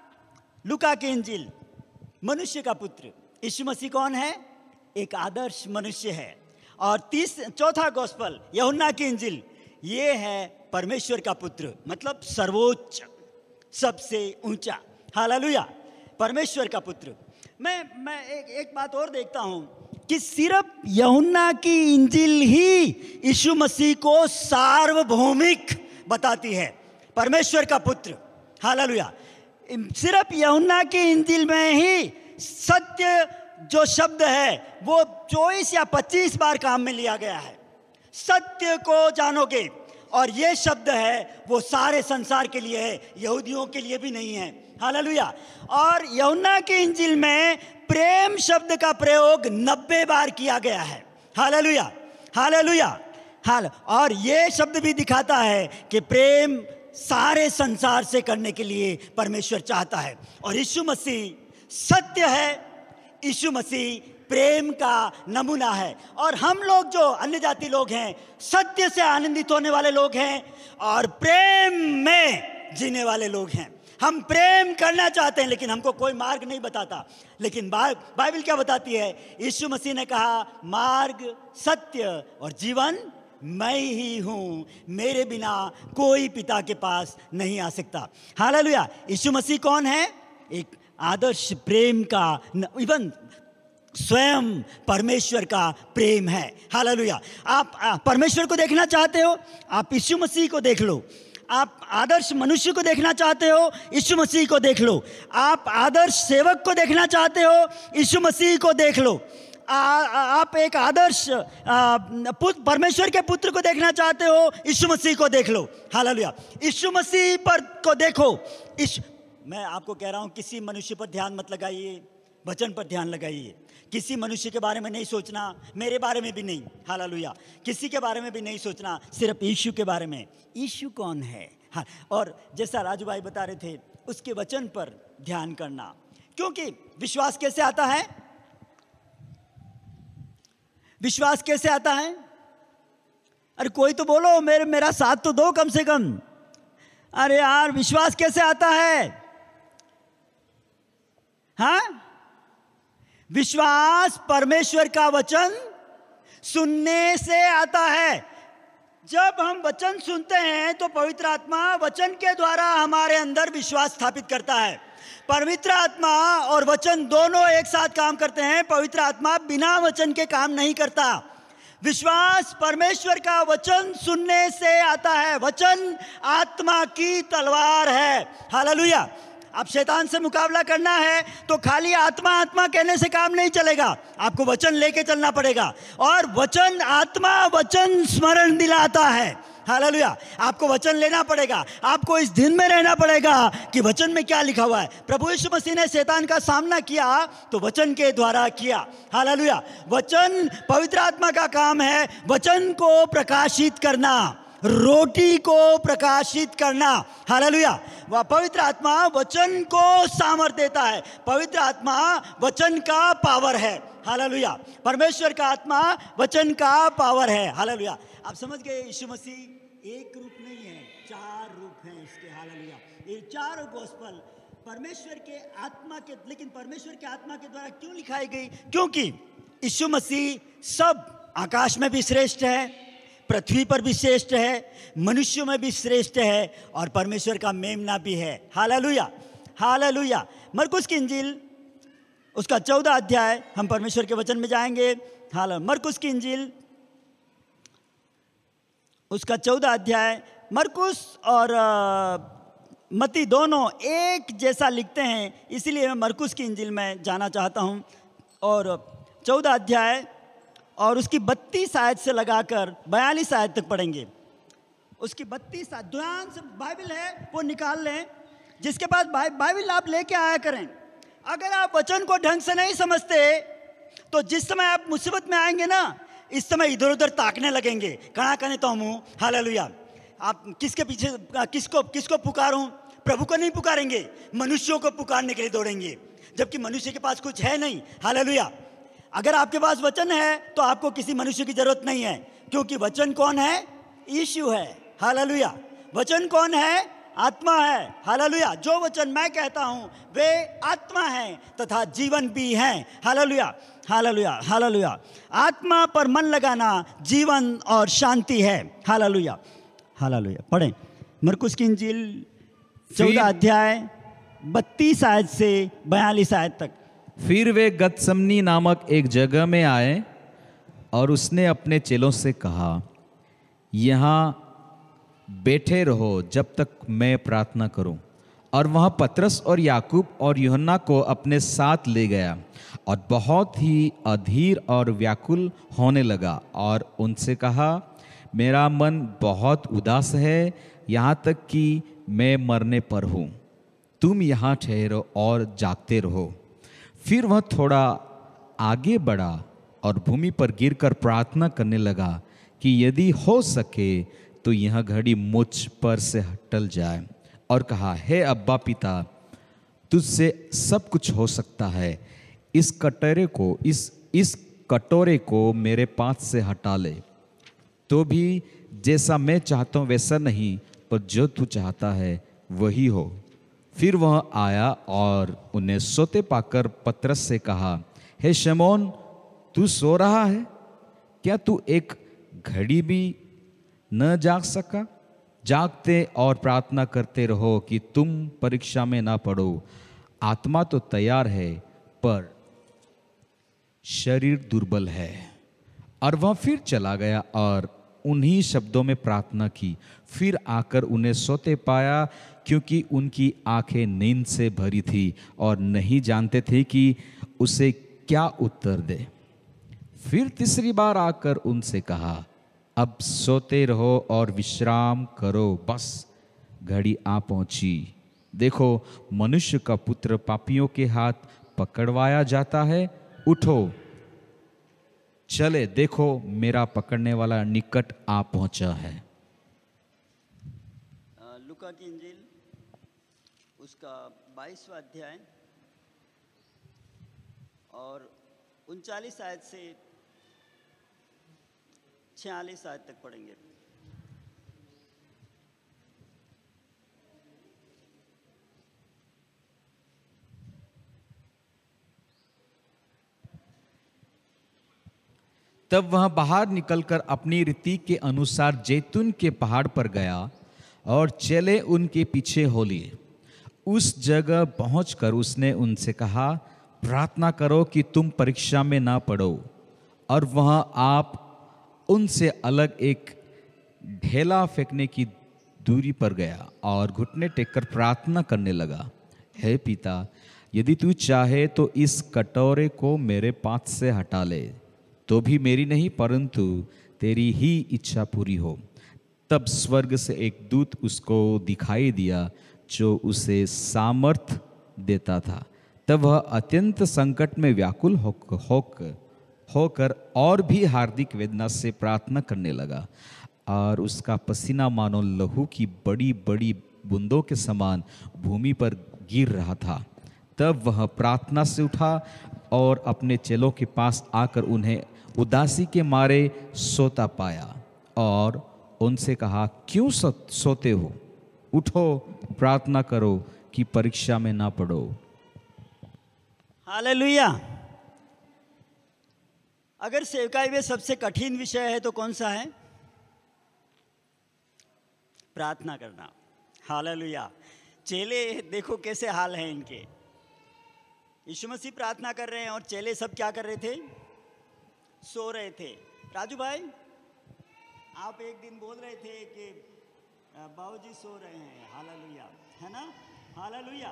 लूका की इंजिल, मनुष्य का पुत्र। यीशु मसीह कौन है? एक आदर्श मनुष्य है। और तीस चौथा गोस्पल यूहन्ना की इंजिल, ये है परमेश्वर का पुत्र, मतलब सर्वोच्च, सबसे ऊंचा, हालेलुया, परमेश्वर का पुत्र। मैं मैं एक एक बात और देखता हूं कि सिर्फ यूहन्ना की इंजिल ही यीशु मसीह को सार्वभौमिक बताती है, परमेश्वर का पुत्र, हालेलुया। सिर्फ यूहन्ना की इंजिल में ही सत्य जो शब्द है वो चौबीस या पच्चीस बार काम में लिया गया है। सत्य को जानोगे, और ये शब्द है वो सारे संसार के लिए है, यहूदियों के लिए भी नहीं है, हालेलुया। और यूहन्ना की इंजिल में प्रेम शब्द का प्रयोग नब्बे बार किया गया है, हालेलुया हालेलुया हाल। और ये शब्द भी दिखाता है कि प्रेम सारे संसार से करने के लिए परमेश्वर चाहता है। और यीशु मसीह सत्य है, यीशु मसीह प्रेम का नमूना है। और हम लोग जो अन्य जाति लोग हैं, सत्य से आनंदित होने वाले लोग हैं, और प्रेम में जीने वाले लोग हैं। हम प्रेम करना चाहते हैं, लेकिन हमको कोई मार्ग नहीं बताता। लेकिन बाइबल क्या बताती है? यीशु मसीह ने कहा, मार्ग, सत्य और जीवन मैं ही हूं, मेरे बिना कोई पिता के पास नहीं आ सकता, हालेलुया। यीशु मसीह कौन है? एक आदर्श प्रेम का, इवन स्वयं परमेश्वर का प्रेम है, हालेलुया। आप परमेश्वर को देखना चाहते हो, आप यीशु मसीह को देख लो। आप आदर्श मनुष्य को देखना चाहते हो, यीशु मसीह को देख लो। आप आदर्श सेवक को देखना चाहते हो, यीशु मसीह को देख लो। आ, आप एक आदर्श परमेश्वर के पुत्र को देखना चाहते हो, यीशु मसीह को देख लो, हालेलुया। यीशु मसीह पर को देखो। इस मैं आपको कह रहा हूं, किसी मनुष्य पर ध्यान मत लगाइए, वचन पर ध्यान लगाइए। किसी मनुष्य के बारे में नहीं सोचना, मेरे बारे में भी नहीं, हालेलुया। किसी के बारे में भी नहीं सोचना, सिर्फ यीशु के बारे में। यीशु कौन है? हाँ, और जैसा राजू भाई बता रहे थे, उसके वचन पर ध्यान करना। क्योंकि विश्वास कैसे आता है? विश्वास कैसे आता है? अरे कोई तो बोलो, मेरे मेरा साथ तो दो कम से कम। अरे यार, विश्वास कैसे आता है? हाँ, विश्वास परमेश्वर का वचन सुनने से आता है। जब हम वचन सुनते हैं तो पवित्र आत्मा वचन के द्वारा हमारे अंदर विश्वास स्थापित करता है। पवित्र आत्मा और वचन दोनों एक साथ काम करते हैं। पवित्र आत्मा बिना वचन के काम नहीं करता। विश्वास परमेश्वर का वचन सुनने से आता है। वचन आत्मा की तलवार है, हालेलुया। अब शैतान से मुकाबला करना है तो खाली आत्मा आत्मा कहने से काम नहीं चलेगा, आपको वचन लेके चलना पड़ेगा। और वचन आत्मा वचन स्मरण दिलाता है, हालेलुया। आपको वचन लेना पड़ेगा, आपको इस दिन में रहना पड़ेगा कि वचन में क्या लिखा हुआ है। प्रभु यीशु मसीह ने शैतान का सामना किया तो वचन के द्वारा किया, हालेलुया। वचन पवित्र आत्मा का काम है, वचन को प्रकाशित करना, रोटी को प्रकाशित करना, हालेलुया। वह पवित्र आत्मा वचन को सामर्थ देता है। पवित्र आत्मा वचन का पावर है, हालेलुया। परमेश्वर का आत्मा वचन का पावर है, हालेलुया। आप समझ गए, यीशु मसीह एक रूप नहीं है, चार रूप हैं इसके, हालेलुया। ये चारों गोस्पल परमेश्वर के आत्मा के, लेकिन परमेश्वर के आत्मा के द्वारा क्यों लिखाई गई? क्योंकि यीशु मसीह सब आकाश में भी श्रेष्ठ है, पृथ्वी पर भी श्रेष्ठ है, मनुष्यों में भी श्रेष्ठ है और परमेश्वर का मेमना भी है। Hallelujah, hallelujah. मरकुस की इंजील उसका चौदह अध्याय, हम परमेश्वर के वचन में जाएंगे। हाल मरकुस की इंजील उसका चौदह अध्याय। मरकुस और मत्ती दोनों एक जैसा लिखते हैं, इसीलिए मैं मरकुस की इंजील में जाना चाहता हूं। और चौदह अध्याय और उसकी बत्तीस आयत से लगाकर बयालीस आयत तक पढ़ेंगे। उसकी बत्तीस आयत, ध्यान से बाइबल है वो निकाल लें। जिसके पास बाइबल आप लेके आया करें। अगर आप वचन को ढंग से नहीं समझते तो जिस समय आप मुसीबत में आएंगे ना, इस समय इधर उधर ताकने लगेंगे, कड़ा कने तो मुँह। हालेलुया। आप किसके पीछे, किसको किसको पुकारूं? प्रभु को नहीं पुकारेंगे, मनुष्यों को पुकारने के लिए दौड़ेंगे, जबकि मनुष्य के पास कुछ है नहीं। हालेलुया। अगर आपके पास वचन है तो आपको किसी मनुष्य की जरूरत नहीं है, क्योंकि वचन कौन है? यीशु है। हालेलुया। वचन कौन है? आत्मा है। हालेलुया। जो वचन मैं कहता हूं वे आत्मा है तथा जीवन भी है। Hallelujah, hallelujah, hallelujah. आत्मा पर मन लगाना जीवन और शांति है। Hallelujah, hallelujah. पढ़ें मरकुस की इंजील चौदह अध्याय बत्तीस आयत से बयालीस आयत तक। फिर वे गतसमनी नामक एक जगह में आए और उसने अपने चेलों से कहा, यहाँ बैठे रहो जब तक मैं प्रार्थना करूं। और वहाँ पतरस और याकूब और यूहन्ना को अपने साथ ले गया और बहुत ही अधीर और व्याकुल होने लगा और उनसे कहा, मेरा मन बहुत उदास है, यहाँ तक कि मैं मरने पर हूँ। तुम यहाँ ठहरो और जागते रहो। फिर वह थोड़ा आगे बढ़ा और भूमि पर गिरकर प्रार्थना करने लगा कि यदि हो सके तो यह घड़ी मुझ पर से टल जाए, और कहा, हे अब्बा पिता, तुझसे सब कुछ हो सकता है। इस कटोरे को इस इस कटोरे को मेरे पास से हटा ले। तो भी जैसा मैं चाहता हूँ वैसा नहीं, पर जो तू चाहता है वही हो। फिर वह आया और उन्हें सोते पाकर पतरस से कहा, हे शमौन, तू सो रहा है? क्या तू एक घड़ी भी न जाग सका? जागते और प्रार्थना करते रहो कि तुम परीक्षा में ना पड़ो। आत्मा तो तैयार है पर शरीर दुर्बल है। और वह फिर चला गया और उन्हीं शब्दों में प्रार्थना की। फिर आकर उन्हें सोते पाया, क्योंकि उनकी आंखें नींद से भरी थी और नहीं जानते थे कि उसे क्या उत्तर दे। फिर तीसरी बार आकर उनसे कहा, अब सोते रहो और विश्राम करो, बस घड़ी आ पहुंची। देखो, मनुष्य का पुत्र पापियों के हाथ पकड़वाया जाता है। उठो, चले, देखो मेरा पकड़ने वाला निकट आ पहुंचा है। लूका की इंजील उसका बाईसवां अध्याय और उनचालीस आयत से छियालीस आयत तक पढ़ेंगे। तब वह बाहर निकलकर अपनी रीति के अनुसार जैतून के पहाड़ पर गया और चेले उनके पीछे हो लिए। उस जगह पहुंचकर उसने उनसे कहा, प्रार्थना करो कि तुम परीक्षा में ना पड़ो। और वहां आप उनसे अलग एक ढेला फेंकने की दूरी पर गया और घुटने टेककर प्रार्थना करने लगा, हे पिता, यदि तू चाहे तो इस कटोरे को मेरे पास से हटा ले, तो भी मेरी नहीं परंतु तेरी ही इच्छा पूरी हो। तब स्वर्ग से एक दूत उसको दिखाई दिया जो उसे सामर्थ देता था। तब वह अत्यंत संकट में व्याकुल होकर होकर होकर और भी हार्दिक वेदना से प्रार्थना करने लगा और उसका पसीना मानो लहू की बड़ी बड़ी बूंदों के समान भूमि पर गिर रहा था। तब वह प्रार्थना से उठा और अपने चेलों के पास आकर उन्हें उदासी के मारे सोता पाया और उनसे कहा, क्यों सो, सोते हो? उठो, प्रार्थना करो कि परीक्षा में ना पड़ो। हालेलुया। अगर सेवकाई में सबसे कठिन विषय है तो कौन सा है? प्रार्थना करना। हालेलुया। चेले देखो कैसे हाल है इनके। यीशु मसीह प्रार्थना कर रहे हैं और चेले सब क्या कर रहे थे? सो रहे थे। राजू भाई, आप एक दिन बोल रहे थे कि बाबूजी सो रहे हैं। हालेलुया, है ना? हालेलुया।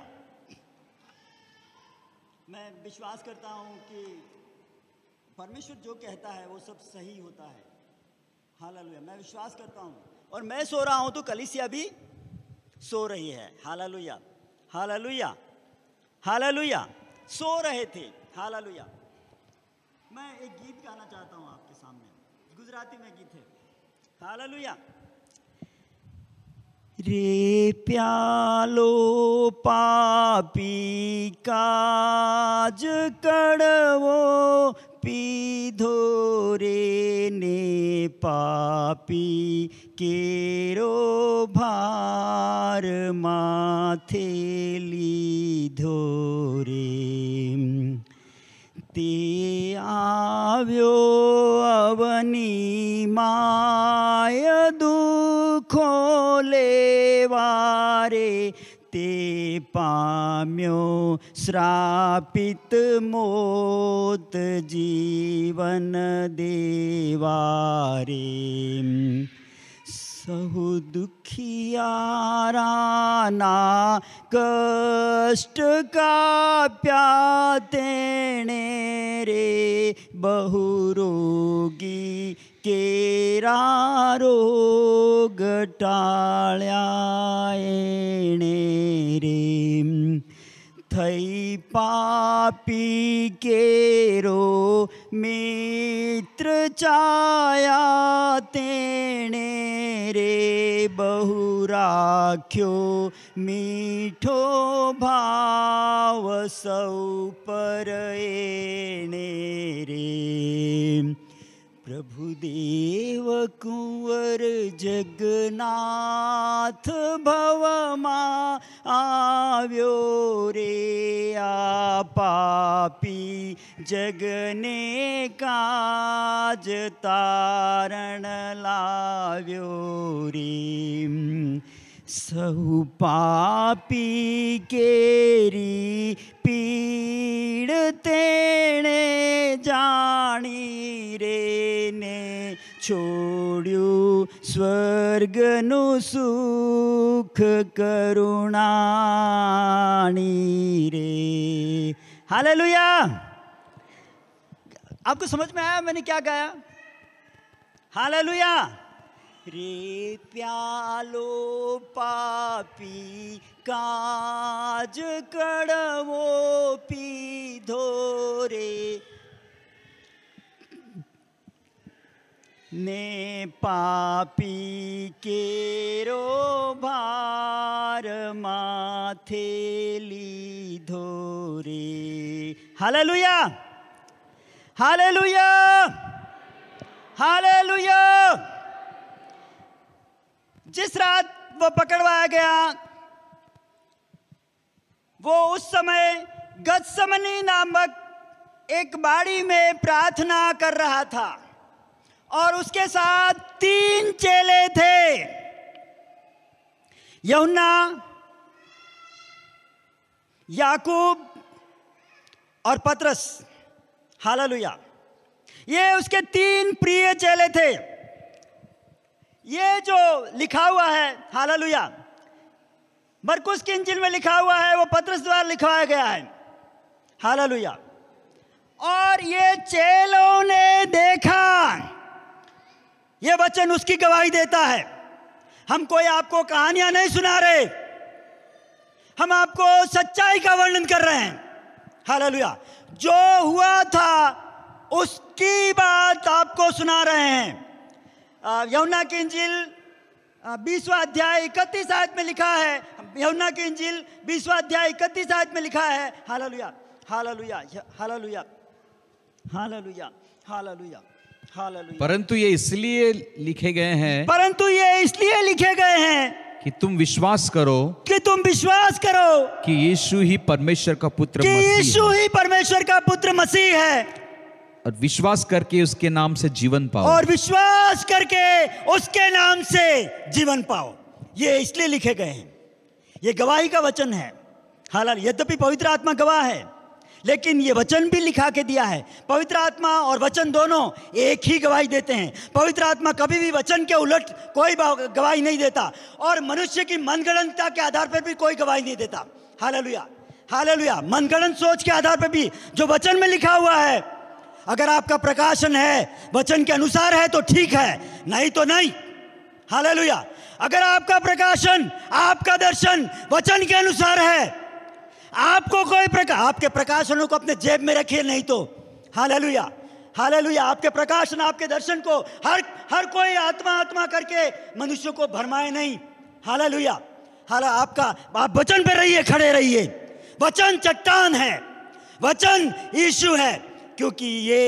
मैं विश्वास करता हूँ कि परमेश्वर जो कहता है वो सब सही होता है। हालेलुया, मैं विश्वास करता हूँ। और मैं सो रहा हूँ तो कलीसिया भी सो रही है। Hallelujah, hallelujah, hallelujah. सो रहे थे। हालेलुया। मैं एक गीत गाना चाहता हूँ आपके सामने, गुजराती में गीत है। हालेलुया। रे प्यालो पापी काज कड़वो पीधो रे ने पापी केरो भार माथे लीधो रे। ते आव्यो अवनी माय दुखो लेवारे, ते पाम्यो श्रापित मोत जीवन देवारे। सहु दुखियारा ना कष्ट का प्यातेणे रे, बहु रोगी केरा रोग टाळ्या एणे रे। थई पापी केरो मित्र चाया तेणे रे, बहु राख्यो मीठो भाव सौ पर एणे रे। प्रभुदेव कुंवर जगन्नाथ भवमा आव्यो रे, आ पापी जगने काज तारण लाव्यो रे। सहु पापी केरी पीड़ तेणे जानी रे, ने छोड्यु स्वर्गनु सुख करुणानी रे। हालेलुया। आपको समझ में आया मैंने क्या गाया? हालेलुया। रे प्यालो पापी काज कड़वो पीधो रे, ने पापी केरो भार माथे लीधो रे। Hallelujah, hallelujah, hallelujah. जिस रात वो पकड़वाया गया वो उस समय गत्समनी नामक एक बाड़ी में प्रार्थना कर रहा था और उसके साथ तीन चेले थे, यूहन्ना, याकूब और पतरस। हालेलुया। ये उसके तीन प्रिय चेले थे। ये जो लिखा हुआ है, हालेलुया, मरकुस की इंजिल में लिखा हुआ है वो पतरस द्वारा लिखवाया गया है। हालेलुया। और ये चेलों ने देखा, ये वचन उसकी गवाही देता है। हम कोई आपको कहानियां नहीं सुना रहे, हम आपको सच्चाई का वर्णन कर रहे हैं। हालेलुया। जो हुआ था उसकी बात आपको सुना रहे हैं। यूहन्ना की इंजिल बीसवां अध्याय इकतीस आयत में लिखा है, यूहन्ना की इंजिल बीसवां अध्याय इकतीस आयत में लिखा है। Hallelujah, hallelujah, hallelujah, hallelujah, hallelujah, hallelujah. परंतु ये इसलिए लिखे गए हैं परंतु ये इसलिए लिखे गए हैं कि कि तुम विश्वास करो कि तुम विश्वास करो कि यीशु ही परमेश्वर का पुत्र कि मसीह यीशु है, ही परमेश्वर का पुत्र मसीह है, और विश्वास करके उसके नाम से जीवन पाओ। और विश्वास करके उसके नाम से जीवन पाओ। ये इसलिए लिखे गए हैं, ये गवाही का वचन है। हालांकि यद्यपि पवित्र आत्मा गवाह है, लेकिन ये वचन भी लिखा के दिया है। पवित्र आत्मा और वचन दोनों एक ही गवाही देते हैं। पवित्र आत्मा कभी भी वचन के उलट कोई गवाही नहीं देता, और मनुष्य की मनगढ़ंतता के आधार पर भी कोई गवाही नहीं देता। Hallelujah, hallelujah. मनगढ़ंत सोच के आधार पर भी जो वचन में लिखा हुआ है, अगर आपका प्रकाशन है वचन के अनुसार है तो ठीक है, नहीं तो नहीं। हालेलुया। अगर आपका प्रकाशन, आपका दर्शन वचन के अनुसार है, आपको कोई प्रकाश, आपके प्रकाशनों को अपने जेब में रखिए, नहीं तो। Hallelujah, hallelujah. आपके प्रकाशन, आपके दर्शन को हर हर कोई आत्मा आत्मा करके मनुष्य को भरमाए नहीं। हालेलुया, हाला आपका आप वचन पे रहिए, खड़े रहिए। वचन चट्टान है, वचन यीशु है, क्योंकि ये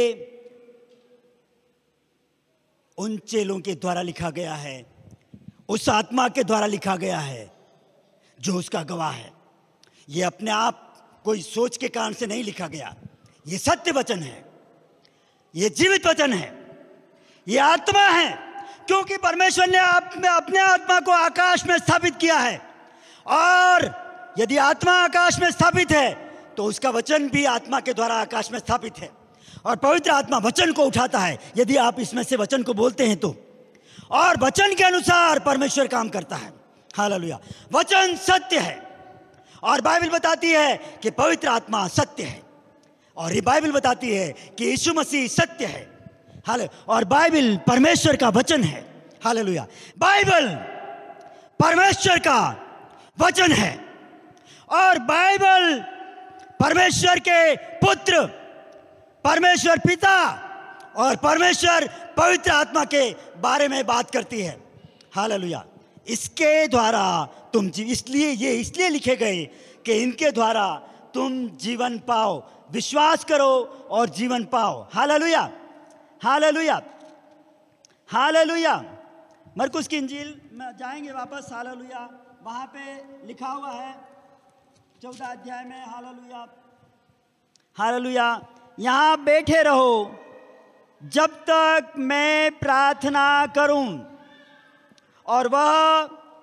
उन चेलों के द्वारा लिखा गया है, उस आत्मा के द्वारा लिखा गया है जो उसका गवाह है। ये अपने आप कोई सोच के कारण से नहीं लिखा गया। ये सत्य वचन है, ये जीवित वचन है, ये आत्मा है, क्योंकि परमेश्वर ने आप में अपने आत्मा को आकाश में स्थापित किया है। और यदि आत्मा आकाश में स्थापित है तो उसका वचन भी आत्मा के द्वारा आकाश में स्थापित है, और पवित्र आत्मा वचन को उठाता है यदि आप इसमें से वचन को बोलते हैं तो, और वचन के अनुसार परमेश्वर काम करता है। हालेलुया। वचन सत्य है, और बाइबल बताती है कि पवित्र आत्मा सत्य है, और ये बाइबल बताती है कि यीशु मसीह सत्य है। हाले और बाइबल परमेश्वर का वचन है। हालेलुया। बाइबल परमेश्वर का वचन है, और बाइबल परमेश्वर के पुत्र, परमेश्वर पिता और परमेश्वर पवित्र आत्मा के बारे में बात करती है। हालेलुया। इसके द्वारा तुम जी इसलिए ये इसलिए लिखे गए कि इनके द्वारा तुम जीवन पाओ। विश्वास करो और जीवन पाओ। Hallelujah, hallelujah, hallelujah. मरकुस की इंजील में जाएंगे वापस। हालेलुया। वहाँ पे लिखा हुआ है चौदह अध्याय में। Hallelujah, hallelujah. यहाँ बैठे रहो जब तक मैं प्रार्थना करूं। और वह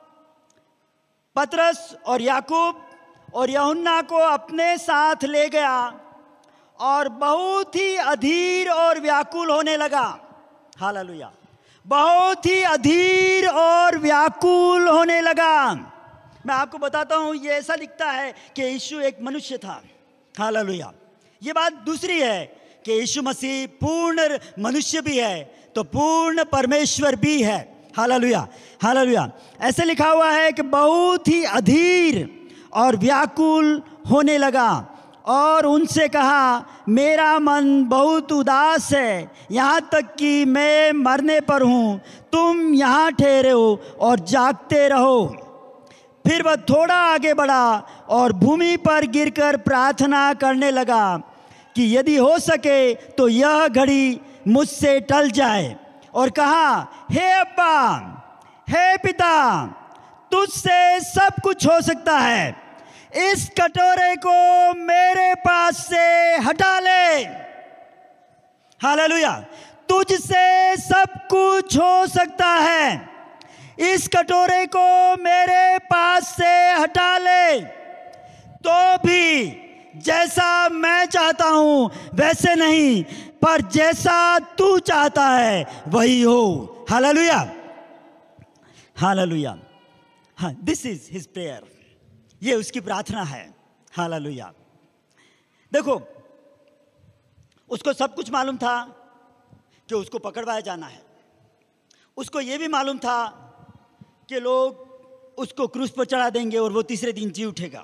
पतरस और याकूब और यूहन्ना को अपने साथ ले गया और बहुत ही अधीर और व्याकुल होने लगा। हालेलुया। बहुत ही अधीर और व्याकुल होने लगा। मैं आपको बताता हूँ, ये ऐसा लिखता है कि यीशु एक मनुष्य था। हालेलुया। ये बात दूसरी है कि यीशु मसीह पूर्ण मनुष्य भी है तो पूर्ण परमेश्वर भी है। Hallelujah, hallelujah. ऐसे लिखा हुआ है कि बहुत ही अधीर और व्याकुल होने लगा और उनसे कहा, मेरा मन बहुत उदास है, यहाँ तक कि मैं मरने पर हूँ। तुम यहाँ ठहरे हो और जागते रहो। फिर वह थोड़ा आगे बढ़ा और भूमि पर गिरकर प्रार्थना करने लगा कि यदि हो सके तो यह घड़ी मुझसे टल जाए, और कहा, हे अब्बा, हे पिता, तुझसे सब कुछ हो सकता है, इस कटोरे को मेरे पास से हटा ले। हालेलुया। तुझसे सब कुछ हो सकता है, इस कटोरे को मेरे पास से हटा ले। तो भी जैसा मैं चाहता हूं वैसे नहीं, पर जैसा तू चाहता है वही हो। Hallelujah, hallelujah. हाँ, दिस इज हिज प्रेयर। ये उसकी प्रार्थना है। हालेलुया। देखो, उसको सब कुछ मालूम था कि उसको पकड़वाया जाना है। उसको ये भी मालूम था कि लोग उसको क्रूस पर चढ़ा देंगे और वो तीसरे दिन जी उठेगा।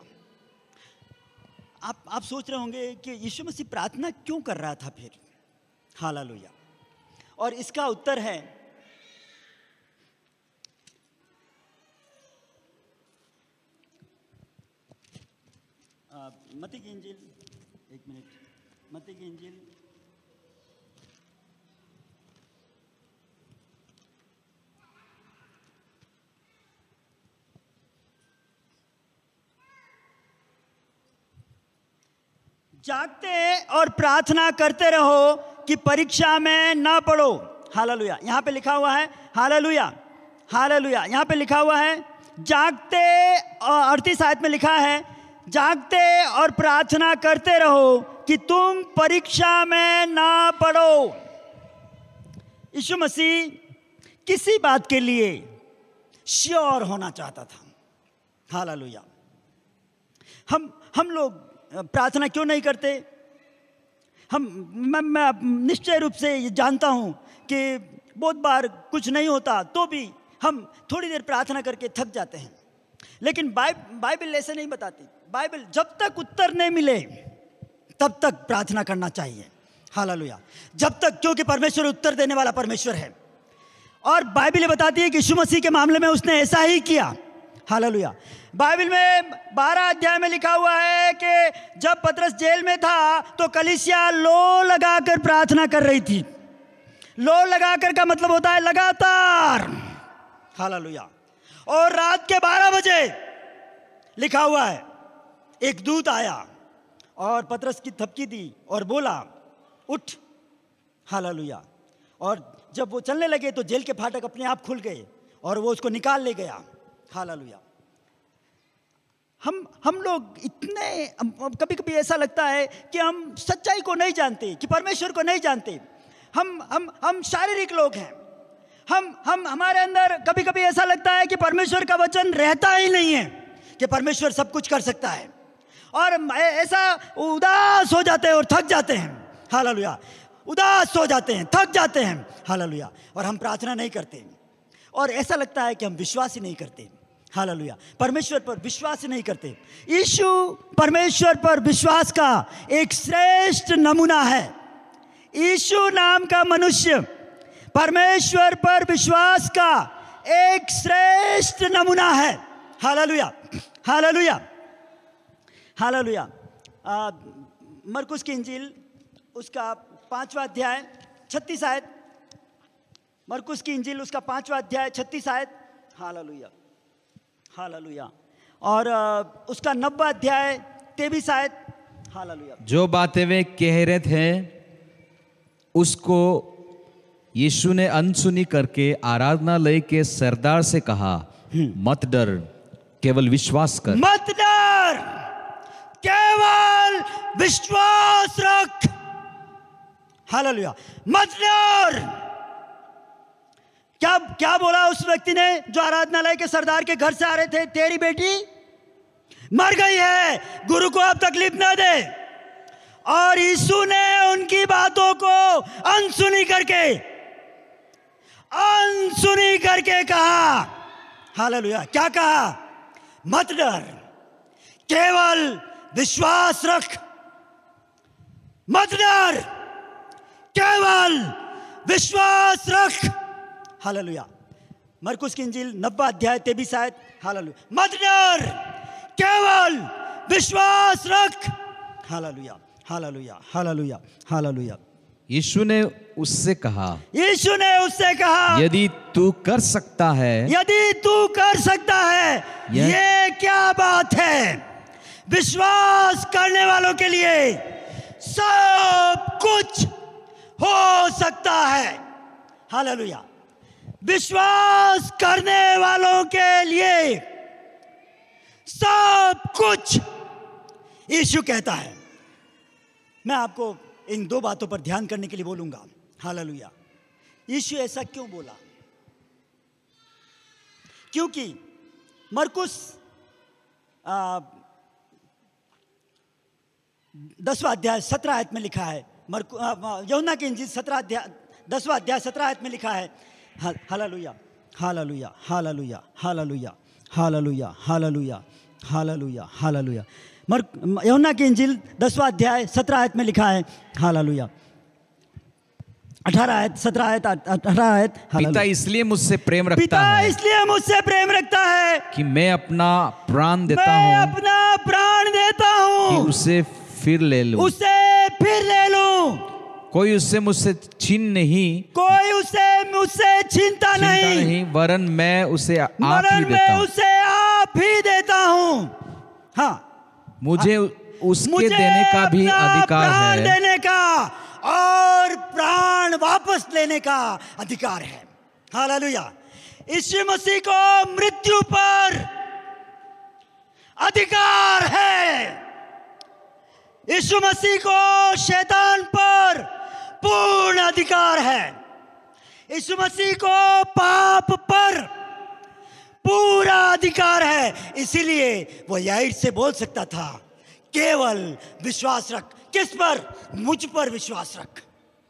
आप आप सोच रहे होंगे कि यीशु मसीह प्रार्थना क्यों कर रहा था फिर। हालेलुया। और इसका उत्तर है, मत्ती की इंजील, एक मिनट, मत्ती की इंजील जागते और प्रार्थना करते रहो कि परीक्षा में ना पड़ो। हालेलुया। यहाँ पे लिखा हुआ है हालेलुया, हालेलुया। यहाँ पे लिखा हुआ है जागते, और अड़तीस आयत में लिखा है जागते और प्रार्थना करते रहो कि तुम परीक्षा में ना पड़ो। यीशु मसीह किसी बात के लिए श्योर होना चाहता था। हालेलुया। हम हम लोग प्रार्थना क्यों नहीं करते? हम मैं, मैं निश्चय रूप से ये जानता हूँ कि बहुत बार कुछ नहीं होता तो भी हम थोड़ी देर प्रार्थना करके थक जाते हैं, लेकिन बाइबल बाइबल ऐसे नहीं बताती। बाइबल जब तक उत्तर नहीं मिले तब तक प्रार्थना करना चाहिए। हालेलुया। जब तक, क्योंकि परमेश्वर उत्तर देने वाला परमेश्वर है, और बाइबल बताती है कि यीशु मसीह के मामले में उसने ऐसा ही किया। हालेलुया। बाइबल में बारह अध्याय में लिखा हुआ है कि जब पतरस जेल में था तो कलीसिया लो लगाकर प्रार्थना कर रही थी। लो लगाकर का मतलब होता है लगातार। हालेलुया। और रात के बारह बजे लिखा हुआ है एक दूत आया और पतरस की थपकी दी और बोला उठ। हालेलुया। और जब वो चलने लगे तो जेल के फाटक अपने आप खुल गए और वो उसको निकाल ले गया। हालेलुया। हम हम लोग इतने, कभी कभी ऐसा लगता है कि हम सच्चाई को नहीं जानते, कि परमेश्वर को नहीं जानते। हम हम हम शारीरिक लोग हैं। हम हम हमारे अंदर कभी कभी ऐसा लगता है कि परमेश्वर का वचन रहता ही नहीं है, कि परमेश्वर सब कुछ कर सकता है, और ऐसा उदास हो जाते हैं और थक जाते हैं। हालेलुया। उदास हो जाते हैं, थक जाते हैं। हालेलुया। और हम प्रार्थना नहीं करते, और ऐसा लगता है कि हम विश्वास ही नहीं करते। हालेलुया। परमेश्वर पर विश्वास ही नहीं करते। यीशु परमेश्वर पर विश्वास का एक श्रेष्ठ नमूना है। यीशु नाम का मनुष्य परमेश्वर पर विश्वास का एक श्रेष्ठ नमूना है। Hallelujah, hallelujah, hallelujah. मरकुस की इंजील उसका पांचवा अध्याय छत्तीस आयत, मरकुस की इंजील उसका पांचवा अध्याय छत्तीस आयत। Hallelujah, hallelujah. और उसका नब्बा अध्याय तेईस आयत। हालेलुया। जो बातें वे कह रहे थे उसको यीशु ने अनसुनी करके आराधनालय के सरदार से कहा, मत डर, केवल विश्वास कर। मत डर, केवल विश्वास रख। हालेलुया। मत डर। क्या क्या बोला उस व्यक्ति ने जो आराधनालय के सरदार के घर से आ रहे थे? तेरी बेटी मर गई है, गुरु को अब तकलीफ न दे। और यीशु ने उनकी बातों को अनसुनी करके अनसुनी करके कहा। हालेलुया। क्या कहा? मत डर, केवल विश्वास रख। मत डर, केवल विश्वास रख। हालेलुया। मरकुस की इंजील नब्बा अध्याय तेईस आयत। हालेलुया। मत डर, केवल विश्वास रख। Hallelujah, hallelujah, hallelujah, hallelujah. यीशु ने उससे कहा, यीशु ने उससे कहा, यदि तू कर सकता है, यदि तू कर सकता है। यह- ये क्या बात है? विश्वास करने वालों के लिए सब कुछ हो सकता है। हालेलुया। विश्वास करने वालों के लिए सब कुछ यीशु कहता है। मैं आपको इन दो बातों पर ध्यान करने के लिए बोलूंगा। हालेलुया। यीशु ऐसा क्यों बोला? क्योंकि मरकुस दसवां अध्याय सत्रह आयत में लिखा है, मरकु यूहन्ना की इंजील सत्रह अध्याय दसवां अध्याय सत्रह आयत में लिखा है। Hallelujah, hallelujah, hallelujah, hallelujah, hallelujah, hallelujah, hallelujah, hallelujah. मर यूहन्ना की इंजील दसवां अध्याय सत्रह आयत में लिखा है। हालेलुया। अठारह आयत, सत्रह आयत, अठारह आयत। पिता इसलिए मुझसे प्रेम रखता पिता है इसलिए मुझसे प्रेम रखता है कि मैं अपना प्राण देता मैं हूँ अपना प्राण देता कि हूँ, उसे फिर ले लूं। उसे फिर ले लूं। कोई उससे मुझसे छीन नहीं कोई उसे मुझसे छीनता छीनता नहीं, नहीं, वरन मैं उसे आप ही वरन देता मैं हूँ। उसे आप ही देता हूँ। हाँ, मुझे उसके मुझे देने का भी अपना अधिकार प्राण है। देने का और प्राण वापस लेने का अधिकार है। हालेलुया। यीशु मसीह को मृत्यु पर अधिकार है। यीशु मसीह को शैतान पर पूर्ण अधिकार है। यीशु मसीह को पाप पर पूरा अधिकार है। इसीलिए वो याईर से बोल सकता था, केवल विश्वास रख। किस पर? मुझ पर विश्वास रख।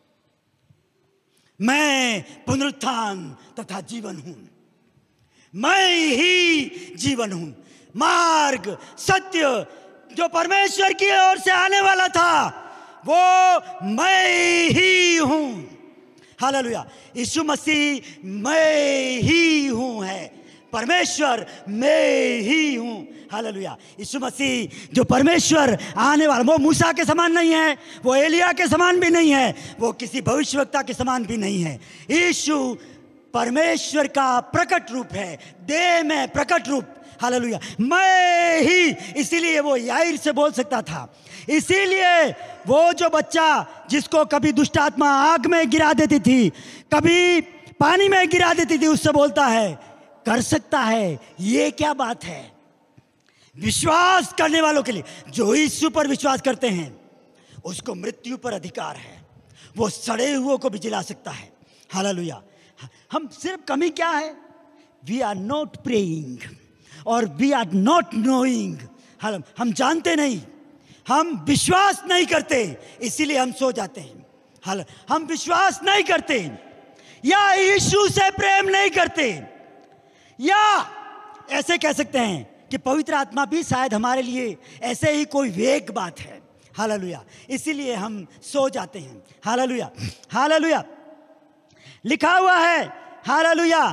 मैं पुनरुत्थान तथा जीवन हूं। मैं ही जीवन हूं। मार्ग, सत्य जो परमेश्वर की ओर से आने वाला था, वो मैं ही हूं। हालेलुया। यीशु मसीह मैं ही हूं है। परमेश्वर मैं ही हूं। हालेलुया। यीशु मसीह जो परमेश्वर आने वाला, वो मूसा के समान नहीं है, वो एलिया के समान भी नहीं है, वो किसी भविष्यवक्ता के समान भी नहीं है। यीशु परमेश्वर का प्रकट रूप है, देह में प्रकट रूप। हालेलुया। मैं ही, इसीलिए वो याईर से बोल सकता था। इसीलिए वो जो बच्चा जिसको कभी दुष्ट आत्मा आग में गिरा देती थी, कभी पानी में गिरा देती थी, उससे बोलता है, कर सकता है। ये क्या बात है? विश्वास करने वालों के लिए, जो यीशु पर विश्वास करते हैं, उसको मृत्यु पर अधिकार है। वो सड़े हुए को भी जिला सकता है। हालेलुया। हम सिर्फ कमी क्या है? वी आर नॉट प्रेइंग और वी आर नॉट नोइंग। हम जानते नहीं, हम विश्वास नहीं करते, इसीलिए हम सो जाते हैं। हाल हम विश्वास नहीं करते, या यीशु से प्रेम नहीं करते, या ऐसे कह सकते हैं कि पवित्र आत्मा भी शायद हमारे लिए ऐसे ही कोई वेग बात है। हालेलुया। इसीलिए हम सो जाते हैं। हालेलुया। हालेलुया। लिखा हुआ है, हालेलुया,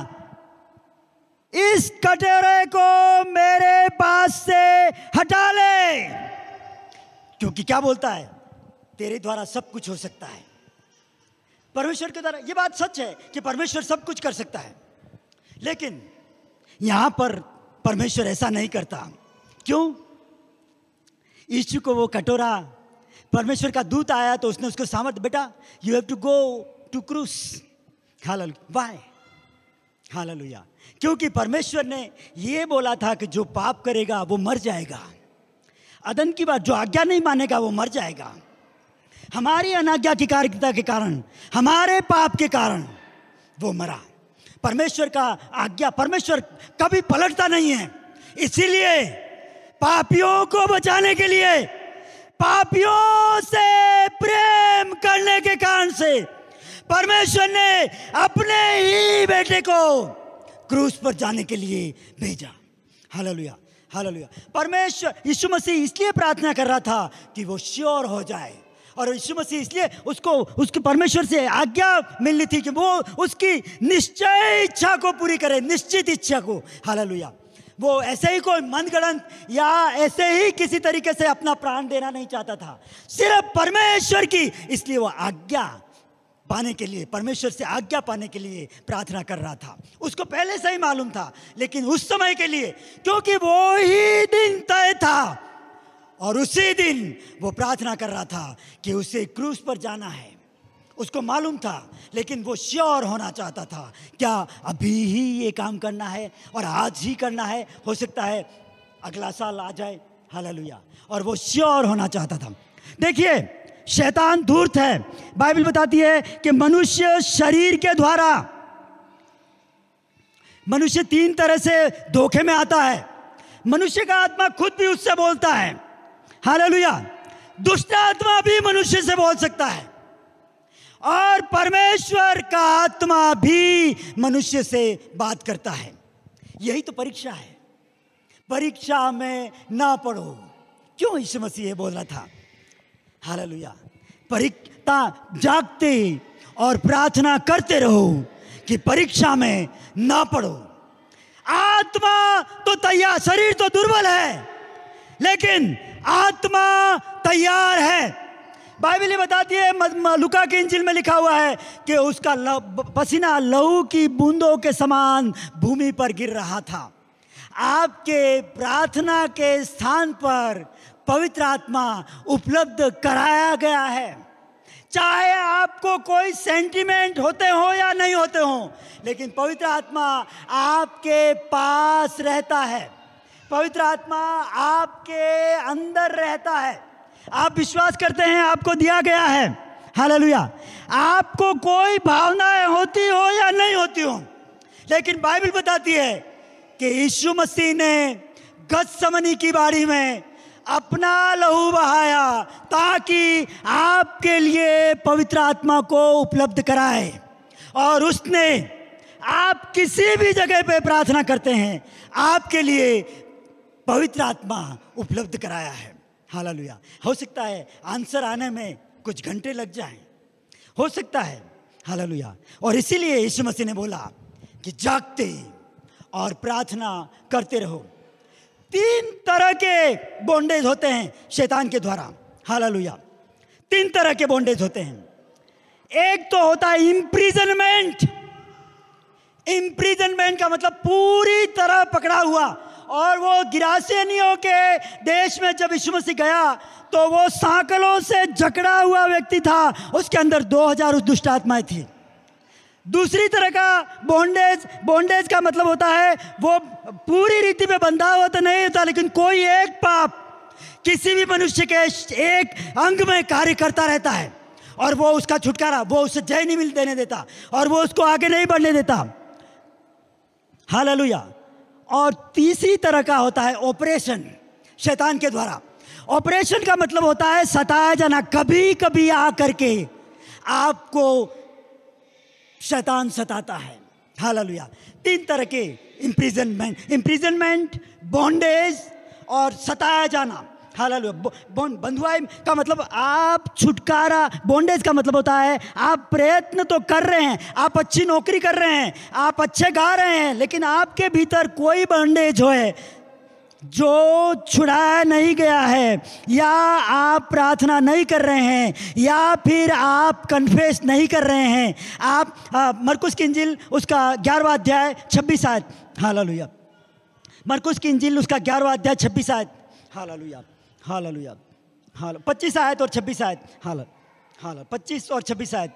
इस कटोरे को मेरे पास से हटा ले, क्योंकि क्या बोलता है? तेरे द्वारा सब कुछ हो सकता है। परमेश्वर के द्वारा, ये बात सच है कि परमेश्वर सब कुछ कर सकता है, लेकिन यहां पर परमेश्वर ऐसा नहीं करता। क्यों? यीशु को वो कटोरा, परमेश्वर का दूत आया तो उसने उसको सामर्थ्य, बेटा you have to go to cross. Hallelujah. Why? Hallelujah. क्योंकि परमेश्वर ने ये बोला था कि जो पाप करेगा वो मर जाएगा। अदन की बात, जो आज्ञा नहीं मानेगा वो मर जाएगा। हमारी अनाज्ञा की कार्यता के कारण, हमारे पाप के कारण वो मरा। परमेश्वर का आज्ञा, परमेश्वर कभी पलटता नहीं है। इसीलिए पापियों को बचाने के लिए, पापियों से प्रेम करने के कारण से परमेश्वर ने अपने ही बेटे को क्रूस पर जाने के लिए भेजा। हालेलुया। हालेलुया। परमेश्वर, यीशु मसीह इसलिए प्रार्थना कर रहा था कि वो श्योर हो जाए, और यीशु मसीह इसलिए उसको उसके परमेश्वर से आज्ञा मिलनी थी कि वो उसकी निश्चय इच्छा को पूरी करे, निश्चित इच्छा को। हालेलुया। वो ऐसे ही कोई मनगढ़ंत या ऐसे ही किसी तरीके से अपना प्राण देना नहीं चाहता था, सिर्फ परमेश्वर की, इसलिए वो आज्ञा पाने के लिए, परमेश्वर से आज्ञा पाने के लिए प्रार्थना कर रहा था। उसको पहले से ही मालूम था, लेकिन उस समय के लिए, क्योंकि वो ही दिन तय था, और उसी दिन वो प्रार्थना कर रहा था कि उसे क्रूस पर जाना है। उसको मालूम था, लेकिन वो श्योर होना चाहता था, क्या अभी ही ये काम करना है और आज ही करना है? हो सकता है अगला साल आ जाए। हालेलुया। और वो श्योर होना चाहता था। देखिए, शैतान धूर्त है। बाइबल बताती है कि मनुष्य शरीर के द्वारा, मनुष्य तीन तरह से धोखे में आता है। मनुष्य का आत्मा खुद भी उससे बोलता है। हालेलुया। दुष्ट आत्मा भी मनुष्य से बोल सकता है, और परमेश्वर का आत्मा भी मनुष्य से बात करता है। यही तो परीक्षा है। परीक्षा में ना पढ़ो। क्यों यीशु मसीह ये बोल रहा था? हालेलुया। परीक्षा जागते और प्रार्थना करते रहो कि परीक्षा में ना पढ़ो। आत्मा तो तैयार, शरीर तो दुर्बल है, लेकिन आत्मा तैयार है। बाइबल बताती है, लूका के इंजिल में लिखा हुआ है कि उसका पसीना लहू की बूंदों के समान भूमि पर गिर रहा था। आपके प्रार्थना के स्थान पर पवित्र आत्मा उपलब्ध कराया गया है। चाहे आपको कोई सेंटिमेंट होते हो या नहीं होते हो, लेकिन पवित्र आत्मा आपके पास रहता है। पवित्र आत्मा आपके अंदर रहता है। आप विश्वास करते हैं आपको दिया गया है। हालेलुया। आपको कोई भावनाएं होती हो या नहीं होती हो, लेकिन बाइबल बताती है कि यीशु मसीह ने गतसमनी की बाड़ी में अपना लहू बहाया ताकि आपके लिए पवित्र आत्मा को उपलब्ध कराए। और उसने, आप किसी भी जगह पे प्रार्थना करते हैं, आपके लिए पवित्र आत्मा उपलब्ध कराया है। हालेलुया। हो सकता है आंसर आने में कुछ घंटे लग जाएं, हो सकता है। हालेलुया। और इसीलिए यीशु मसीह ने बोला कि जागते और प्रार्थना करते रहो। तीन तरह के बॉन्डेज होते हैं शैतान के द्वारा। हालेलुया। तीन तरह के बॉन्डेज होते हैं। एक तो होता है इम्प्रिजनमेंट। इम्प्रिजनमेंट का मतलब पूरी तरह पकड़ा हुआ। और वो गिरासेनियों के देश में जब यीशु मसीह गया तो वो सांकलों से जकड़ा हुआ व्यक्ति था, उसके अंदर दो हजार उस दुष्ट आत्माएं थी। दूसरी तरह का बॉन्डेज, बॉन्डेज का मतलब होता है वो पूरी रीति में बंधा हुआ तो नहीं होता, लेकिन कोई एक पाप किसी भी मनुष्य के एक अंग में कार्य करता रहता है और वो उसका छुटकारा, वो उसे जय नहीं मिल देने देता और वो उसको आगे नहीं बढ़ने देता। हालेलुया। और तीसरी तरह का होता है ऑपरेशन, शैतान के द्वारा। ऑपरेशन का मतलब होता है सताया जाना। कभी कभी आकर के आपको शैतान सताता है। हालेलुया। तीन तरह के इम्प्रिजनमेंट, इम्प्रिजनमेंट, बॉन्डेज और सताया जाना। हालेलुया। बंधुआई का मतलब आप छुटकारा, बॉन्डेज का मतलब होता है आप प्रयत्न तो कर रहे हैं, आप अच्छी नौकरी कर रहे हैं, आप अच्छे गा रहे हैं, लेकिन आपके भीतर कोई बॉन्डेज हो है जो छुड़ाया नहीं गया है, या आप प्रार्थना नहीं कर रहे हैं, या फिर आप कन्फेस नहीं कर रहे हैं। आप मरकुस की इंजिल उसका ग्यारहवां अध्याय छब्बीस आयत। हालेलुया। मरकुस की इंजिल उसका ग्यारहवां अध्याय छब्बीस आयत। हालेलुया। हालेलुया। हाल पच्चीस आयत और छब्बीस आयत। हाल हाल पच्चीस और छब्बीस आयत।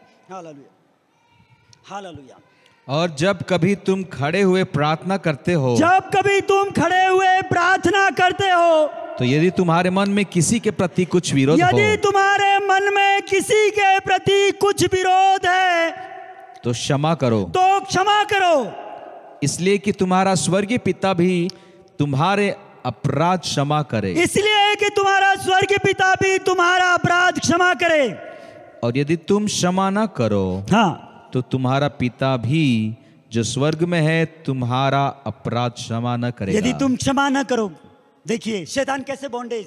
हालेलुया। हालेलुया। और जब कभी तुम खड़े हुए प्रार्थना करते हो, जब कभी तुम खड़े हुए प्रार्थना करते हो, तो यदि तुम्हारे मन में किसी के प्रति कुछ विरोध हो, यदि तुम्हारे मन में किसी के प्रति कुछ विरोध है, तो क्षमा करो, तो क्षमा करो, इसलिए कि तुम्हारा स्वर्गीय पिता भी तुम्हारे अपराध क्षमा करे। इसलिए कि तुम्हारा स्वर्गीय पिता भी तुम्हारा अपराध क्षमा करे। और यदि तुम क्षमा न करो, हाँ, तो तुम्हारा पिता भी जो स्वर्ग में है तुम्हारा अपराध क्षमा न करेगा। यदि तुम क्षमा न करो। देखिए शैतान कैसे बॉन्डेज,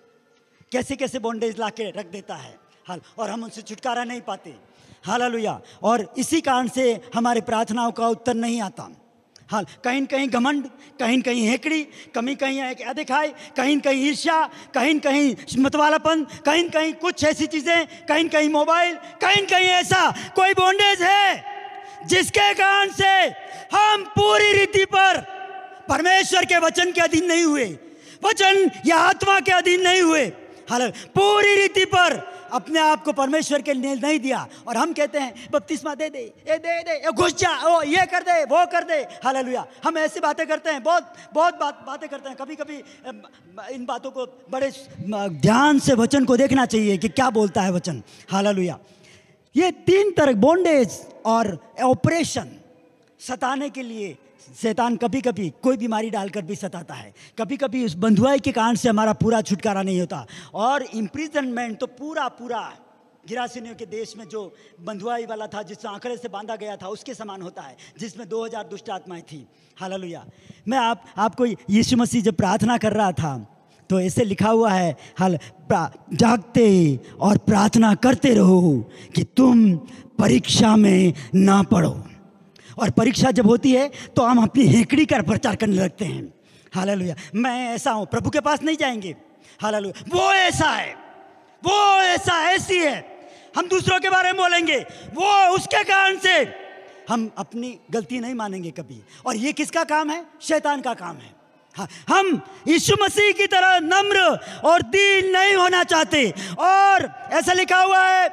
कैसे कैसे बॉन्डेज लाके रख देता है। हाल और हम उनसे छुटकारा नहीं पाते। हालेलुया। और इसी कारण से हमारे प्रार्थनाओं का उत्तर नहीं आता। हाल कहीं कहीं घमंड, कहीं कहीं हेकड़ी, कहीं कहीं अदिखाई, कहीं कहीं ईर्ष्या, कहीं कहीं मतवालापन, कहीं कहीं कुछ ऐसी चीजें, कहीं कहीं मोबाइल, कहीं कहीं ऐसा कोई बॉन्डेज है जिसके कारण से हम पूरी रीति पर परमेश्वर के वचन के अधीन नहीं हुए, वचन या आत्मा के अधीन नहीं हुए। हाल पूरी रीति पर अपने आप को परमेश्वर के लिए नहीं दिया। और हम कहते हैं बपतिस्मा दे दे, ये दे दे, ये घुस जा, ओ ये कर दे, वो कर दे। हालेलुया। हम ऐसी बातें करते हैं, बहुत बहुत बात बातें करते हैं। कभी कभी इन बातों को बड़े ध्यान से वचन को देखना चाहिए कि क्या बोलता है वचन। हालेलुया। ये तीन तरह बॉन्डेज और ऑपरेशन, सताने के लिए शैतान कभी कभी कोई बीमारी डालकर भी सताता है। कभी कभी उस बंधुआई के कारण से हमारा पूरा छुटकारा नहीं होता। और इम्प्रिजनमेंट तो पूरा पूरा गिरासेनियों के देश में जो बंधुआई वाला था, जिसमें आंकड़े से बांधा गया था, उसके समान होता है, जिसमें दो हजार दुष्ट आत्माएं थी। हालेलुया। मैं आप आपको यीशु मसीह जब प्रार्थना कर रहा था तो ऐसे लिखा हुआ है, हाल जागते और प्रार्थना करते रहो कि तुम परीक्षा में ना पड़ो। और परीक्षा जब होती है तो हम अपनी हेकड़ी का प्रचार करने लगते हैं। हालेलुया। मैं ऐसा हूं, प्रभु के पास नहीं जाएंगे। हालेलुया। वो ऐसा है, वो ऐसा ऐसी है, हम दूसरों के बारे में बोलेंगे, वो उसके कारण से हम अपनी गलती नहीं मानेंगे कभी। और ये किसका काम है? शैतान का काम है। हाँ, हम यीशु मसीह की तरह नम्र और दीन नहीं होना चाहते। और ऐसा लिखा हुआ है,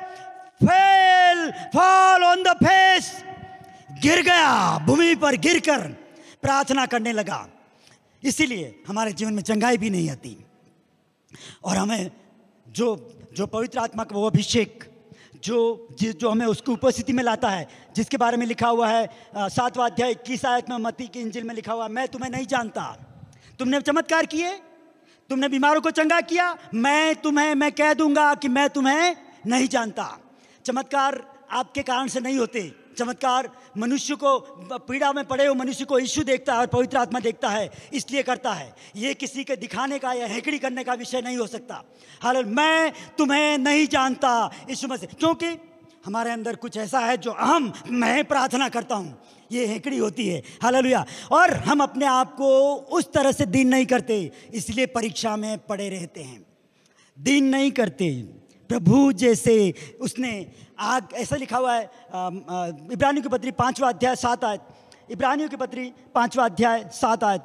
fell fall on the face, गिर गया, भूमि पर गिरकर प्रार्थना करने लगा। इसीलिए हमारे जीवन में चंगाई भी नहीं आती। और हमें जो जो पवित्र आत्मा का वो अभिषेक जो जो हमें उसकी उपस्थिति में लाता है, जिसके बारे में लिखा हुआ है सातवां अध्याय इक्कीस आयत में मत्ती की इंजिल में लिखा हुआ है, मैं तुम्हें नहीं जानता, तुमने चमत्कार किए, तुमने बीमारों को चंगा किया, मैं तुम्हें मैं कह दूंगा कि मैं तुम्हें नहीं जानता। चमत्कार आपके कारण से नहीं होते। चमत्कार मनुष्य को, पीड़ा में पड़े हुए मनुष्य को यीशु देखता है और पवित्र आत्मा देखता है, इसलिए करता है। ये किसी के दिखाने का या हेकड़ी करने का विषय नहीं हो सकता। हालेलुया, मैं तुम्हें नहीं जानता यीशु मसीह, क्योंकि हमारे अंदर कुछ ऐसा है जो अहम मैं प्रार्थना करता हूँ, ये हेकड़ी होती है। हालेलुया, और हम अपने आप को उस तरह से दीन नहीं करते, इसलिए परीक्षा में पड़े रहते हैं। दीन नहीं करते प्रभु जैसे उसने आग, ऐसा लिखा हुआ है इब्रानियों की पत्री पांचवा अध्याय सात आयत, इब्रानियों की पत्री पांचवा अध्याय सात आयत।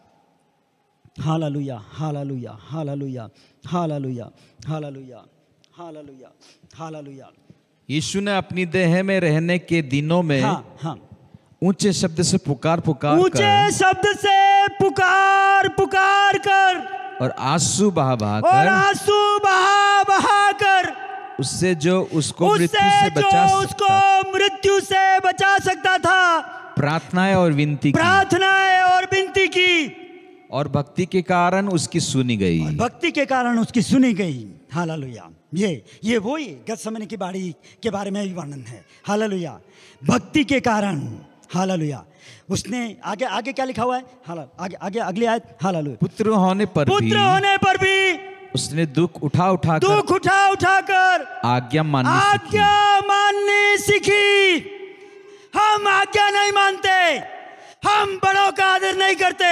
Hallelujah, hallelujah, hallelujah, hallelujah, hallelujah, hallelujah, hallelujah. यीशु ने अपनी देह में रहने के दिनों में हाँ, हाँ, ऊंचे शब्द से पुकार पुकार ऊंचे कर शब्द से पुकार पुकार कर और आंसू बहा बहा और कर आंसू बहा बहा कर उससे जो उसको मृत्यु उससे से जो बचा उसको सकता, मृत्यु से बचा सकता था, प्रार्थनाएं और विनती की प्रार्थनाएं और विनती की, और भक्ति के कारण उसकी सुनी गई। और भक्ति के कारण उसकी सुनी गई। हालेलुया, ये ये वही गतसमने की बाड़ी के बारे में भी वर्णन है। हालेलुया, भक्ति के कारण। हालेलुया, उसने आगे आगे क्या लिखा हुआ है? हाल आगे आगे अगली आयत। हालेलुया, पुत्र होने पर भी पुत्र होने पर भी उसने दुख उठा उठा कर दुख उठा उठा कर आज्ञा माननी सीखी। आज्ञा माननी सीखी। हम आज्ञा नहीं मानते, हम बड़ों का आदर नहीं करते,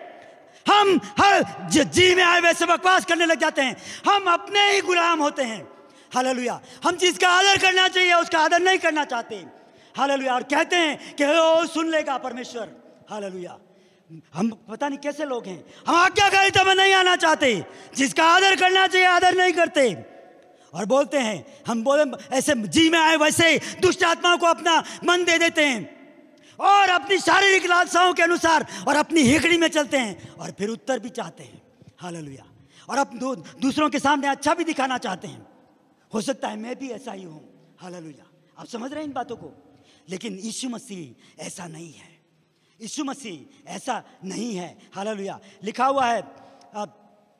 हम हर ज- जी में आए वैसे बकवास करने लग जाते हैं, हम अपने ही गुलाम होते हैं। हालेलुया, हम जिसका आदर करना चाहिए उसका आदर नहीं करना चाहते। हालेलुया, और कहते हैं कि ओ सुन लेगा परमेश्वर। हालेलुया, हम पता नहीं कैसे लोग हैं, हम आज्ञाकारिता में नहीं आना चाहते, जिसका आदर करना चाहिए आदर नहीं करते, और बोलते हैं हम बोले ऐसे जी में आए वैसे दुष्ट आत्माओं को अपना मन दे देते हैं और अपनी शारीरिक लालसाओं के अनुसार और अपनी हेकड़ी में चलते हैं, और फिर उत्तर भी चाहते हैं। हालेलुया, और अब दू, दूसरों के सामने अच्छा भी दिखाना चाहते हैं। हो सकता है मैं भी ऐसा ही हूँ। हालेलुया, आप समझ रहे हैं इन बातों को? लेकिन यीशु मसीह ऐसा नहीं है, यीशु मसीह ऐसा नहीं है। हालेलुया, लिखा हुआ है अब,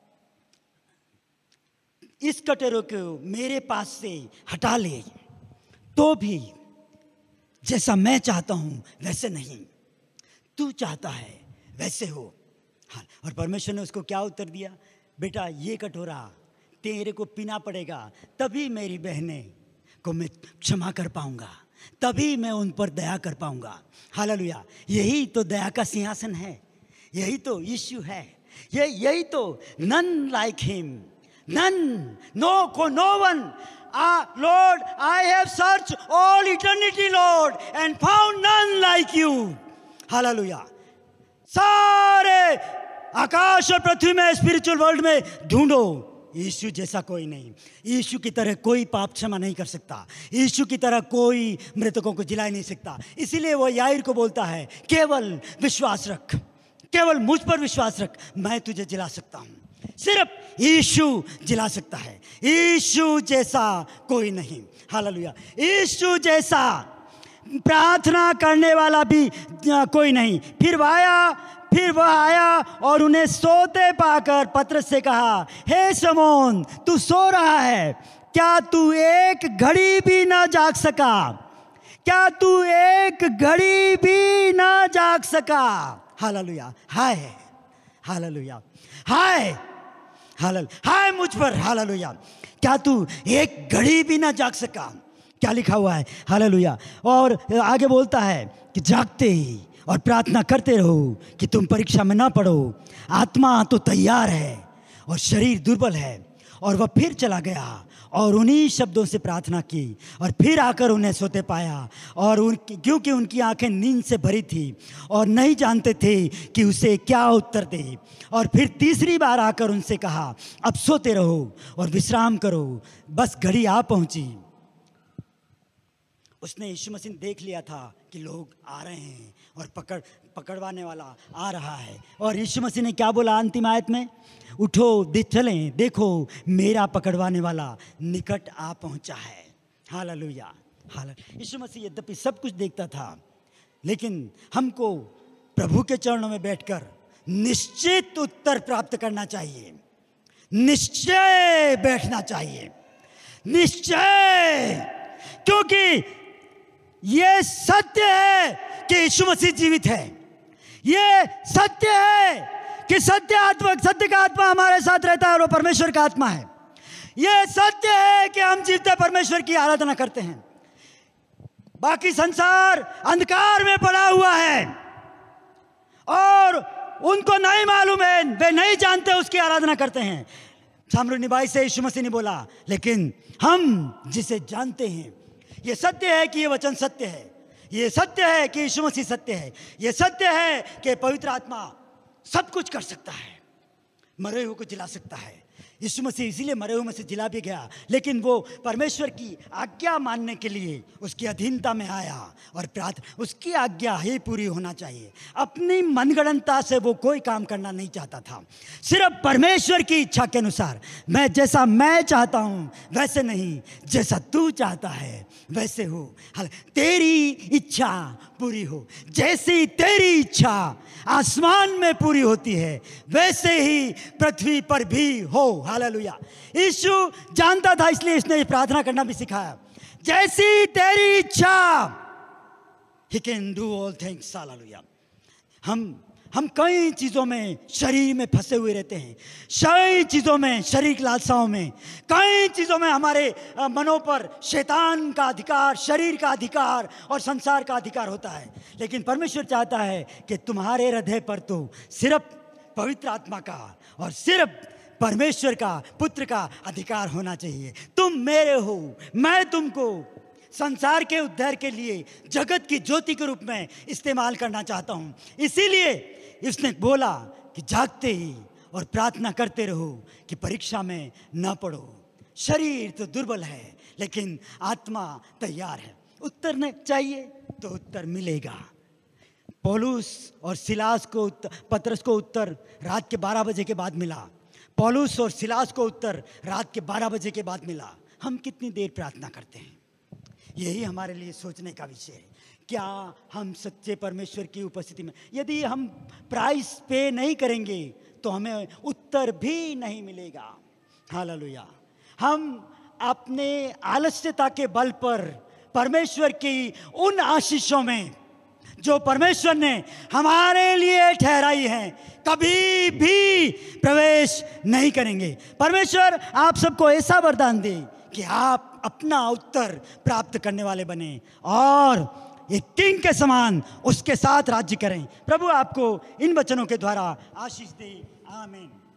इस कटोरे को मेरे पास से हटा ले तो भी जैसा मैं चाहता हूं वैसे नहीं, तू चाहता है वैसे हो। हाँ, और परमेश्वर ने उसको क्या उत्तर दिया? बेटा, ये कटोरा तेरे को पीना पड़ेगा, तभी मेरी बहनें को मैं क्षमा कर पाऊंगा, तभी मैं उन पर दया कर पाऊंगा। हालेलुया, यही तो दया का सिंहासन है, यही तो यीशु है, ये यही तो none like him, none, no को no one. Lord, I have search all eternity lord and found none like you. Hallelujah, सारे आकाश और पृथ्वी में, स्पिरिचुअल वर्ल्ड में ढूंढो, यीशु जैसा कोई नहीं। यीशु की तरह कोई पाप क्षमा नहीं कर सकता, यीशु की तरह कोई मृतकों को जिला नहीं सकता। इसीलिए वो याईर को बोलता है, केवल विश्वास रख, केवल मुझ पर विश्वास रख, मैं तुझे जिला सकता हूं। सिर्फ यीशु जिला सकता है, यीशु जैसा कोई नहीं। हालेलुया, यीशु जैसा प्रार्थना करने वाला भी कोई नहीं। फिर वह आया फिर वह आया और उन्हें सोते पाकर पतरस से कहा, हे शमौन, तू सो रहा है, क्या तू एक घड़ी भी ना जाग सका? क्या तू एक घड़ी भी ना जाग सका? हालेलुया, हाय हालेलुया, हाय हालेलुया, हाय मुझ पर। हालेलुया, क्या तू एक घड़ी भी ना जाग सका? क्या लिखा हुआ है? हालेलुया, और आगे बोलता है कि जागते ही और प्रार्थना करते रहो कि तुम परीक्षा में ना पड़ो। आत्मा तो तैयार है और शरीर दुर्बल है। और वह फिर चला गया और उन्हीं शब्दों से प्रार्थना की और फिर आकर उन्हें सोते पाया। और उन क्योंकि उनकी आंखें नींद से भरी थी और नहीं जानते थे कि उसे क्या उत्तर दे। और फिर तीसरी बार आकर उनसे कहा, अब सोते रहो और विश्राम करो, बस घड़ी आ पहुंची। उसने यीशु मसीह देख लिया था कि लोग आ रहे हैं और पकड़ पकड़वाने वाला आ रहा है। और यीशु मसीह ने क्या बोला अंतिम आयत में? उठो, दे चलें, देखो मेरा पकड़वाने वाला निकट आ पहुंचा है। Hallelujah, hallelujah. यीशु मसीह यद्यपि सब कुछ देखता था, लेकिन हमको प्रभु के चरणों में बैठकर निश्चित उत्तर प्राप्त करना चाहिए। निश्चय बैठना चाहिए, निश्चय, क्योंकि ये सत्य है कि यीशु मसीह जीवित है। ये सत्य है कि सत्य आत्मा, सत्य का आत्मा हमारे साथ रहता है और वो परमेश्वर का आत्मा है। ये सत्य है कि हम जीवते परमेश्वर की आराधना करते हैं। बाकी संसार अंधकार में पड़ा हुआ है और उनको नहीं मालूम है, वे नहीं जानते, उसकी आराधना करते हैं। सामरू निभाई से यीशु मसीह ने बोला, लेकिन हम जिसे जानते हैं, ये सत्य है कि ये वचन सत्य है, ये सत्य है कि यीशु मसीह सत्य है, ये सत्य है कि पवित्र आत्मा सब कुछ कर सकता है, मरे हुए को जिला सकता है। यीशु मसीह इसीलिए मरे हुए में से जिला भी गया, लेकिन वो परमेश्वर की आज्ञा मानने के लिए उसकी अधीनता में आया और प्रार्थना, उसकी आज्ञा ही पूरी होना चाहिए। अपनी मनगढ़ंता से वो कोई काम करना नहीं चाहता था, सिर्फ परमेश्वर की इच्छा के अनुसार। मैं जैसा मैं चाहता हूँ वैसे नहीं, जैसा तू चाहता है वैसे हो। तेरी इच्छा पूरी हो, जैसी तेरी इच्छा आसमान में पूरी होती है वैसे ही पृथ्वी पर भी हो। हालेलुया। यीशु जानता था, इसलिए इसने प्रार्थना करना भी सिखाया, जैसी तेरी इच्छा। He can do all things. Hallelujah. हम हम कई चीज़ों में शरीर में फंसे हुए रहते हैं, कई चीज़ों में, शरीर की लालसाओं में, कई चीज़ों में हमारे मनों पर शैतान का अधिकार, शरीर का अधिकार और संसार का अधिकार होता है। लेकिन परमेश्वर चाहता है कि तुम्हारे हृदय पर तो सिर्फ पवित्र आत्मा का और सिर्फ परमेश्वर का, पुत्र का अधिकार होना चाहिए। तुम मेरे हो, मैं तुमको संसार के उद्धार के लिए जगत की ज्योति के रूप में इस्तेमाल करना चाहता हूँ। इसीलिए इसने बोला कि जागते ही और प्रार्थना करते रहो कि परीक्षा में न पड़ो। शरीर तो दुर्बल है लेकिन आत्मा तैयार है। उत्तर न चाहिए तो उत्तर मिलेगा। पौलुस और सिलास को उत्तर, पतरस को उत्तर रात के बारह बजे के बाद मिला। पौलुस और सिलास को उत्तर रात के बारह बजे के बाद मिला। हम कितनी देर प्रार्थना करते हैं, यही हमारे लिए सोचने का विषय है। क्या हम सच्चे परमेश्वर की उपस्थिति में, यदि हम प्राइस पे नहीं करेंगे तो हमें उत्तर भी नहीं मिलेगा। हालेलुया। हम अपने आलस्यता के बल पर परमेश्वर की उन आशीषों में जो परमेश्वर ने हमारे लिए ठहराई हैं, कभी भी प्रवेश नहीं करेंगे। परमेश्वर आप सबको ऐसा वरदान दे कि आप अपना उत्तर प्राप्त करने वाले बने और एक किंग के समान उसके साथ राज्य करें। प्रभु आपको इन वचनों के द्वारा आशीष दे। आमीन।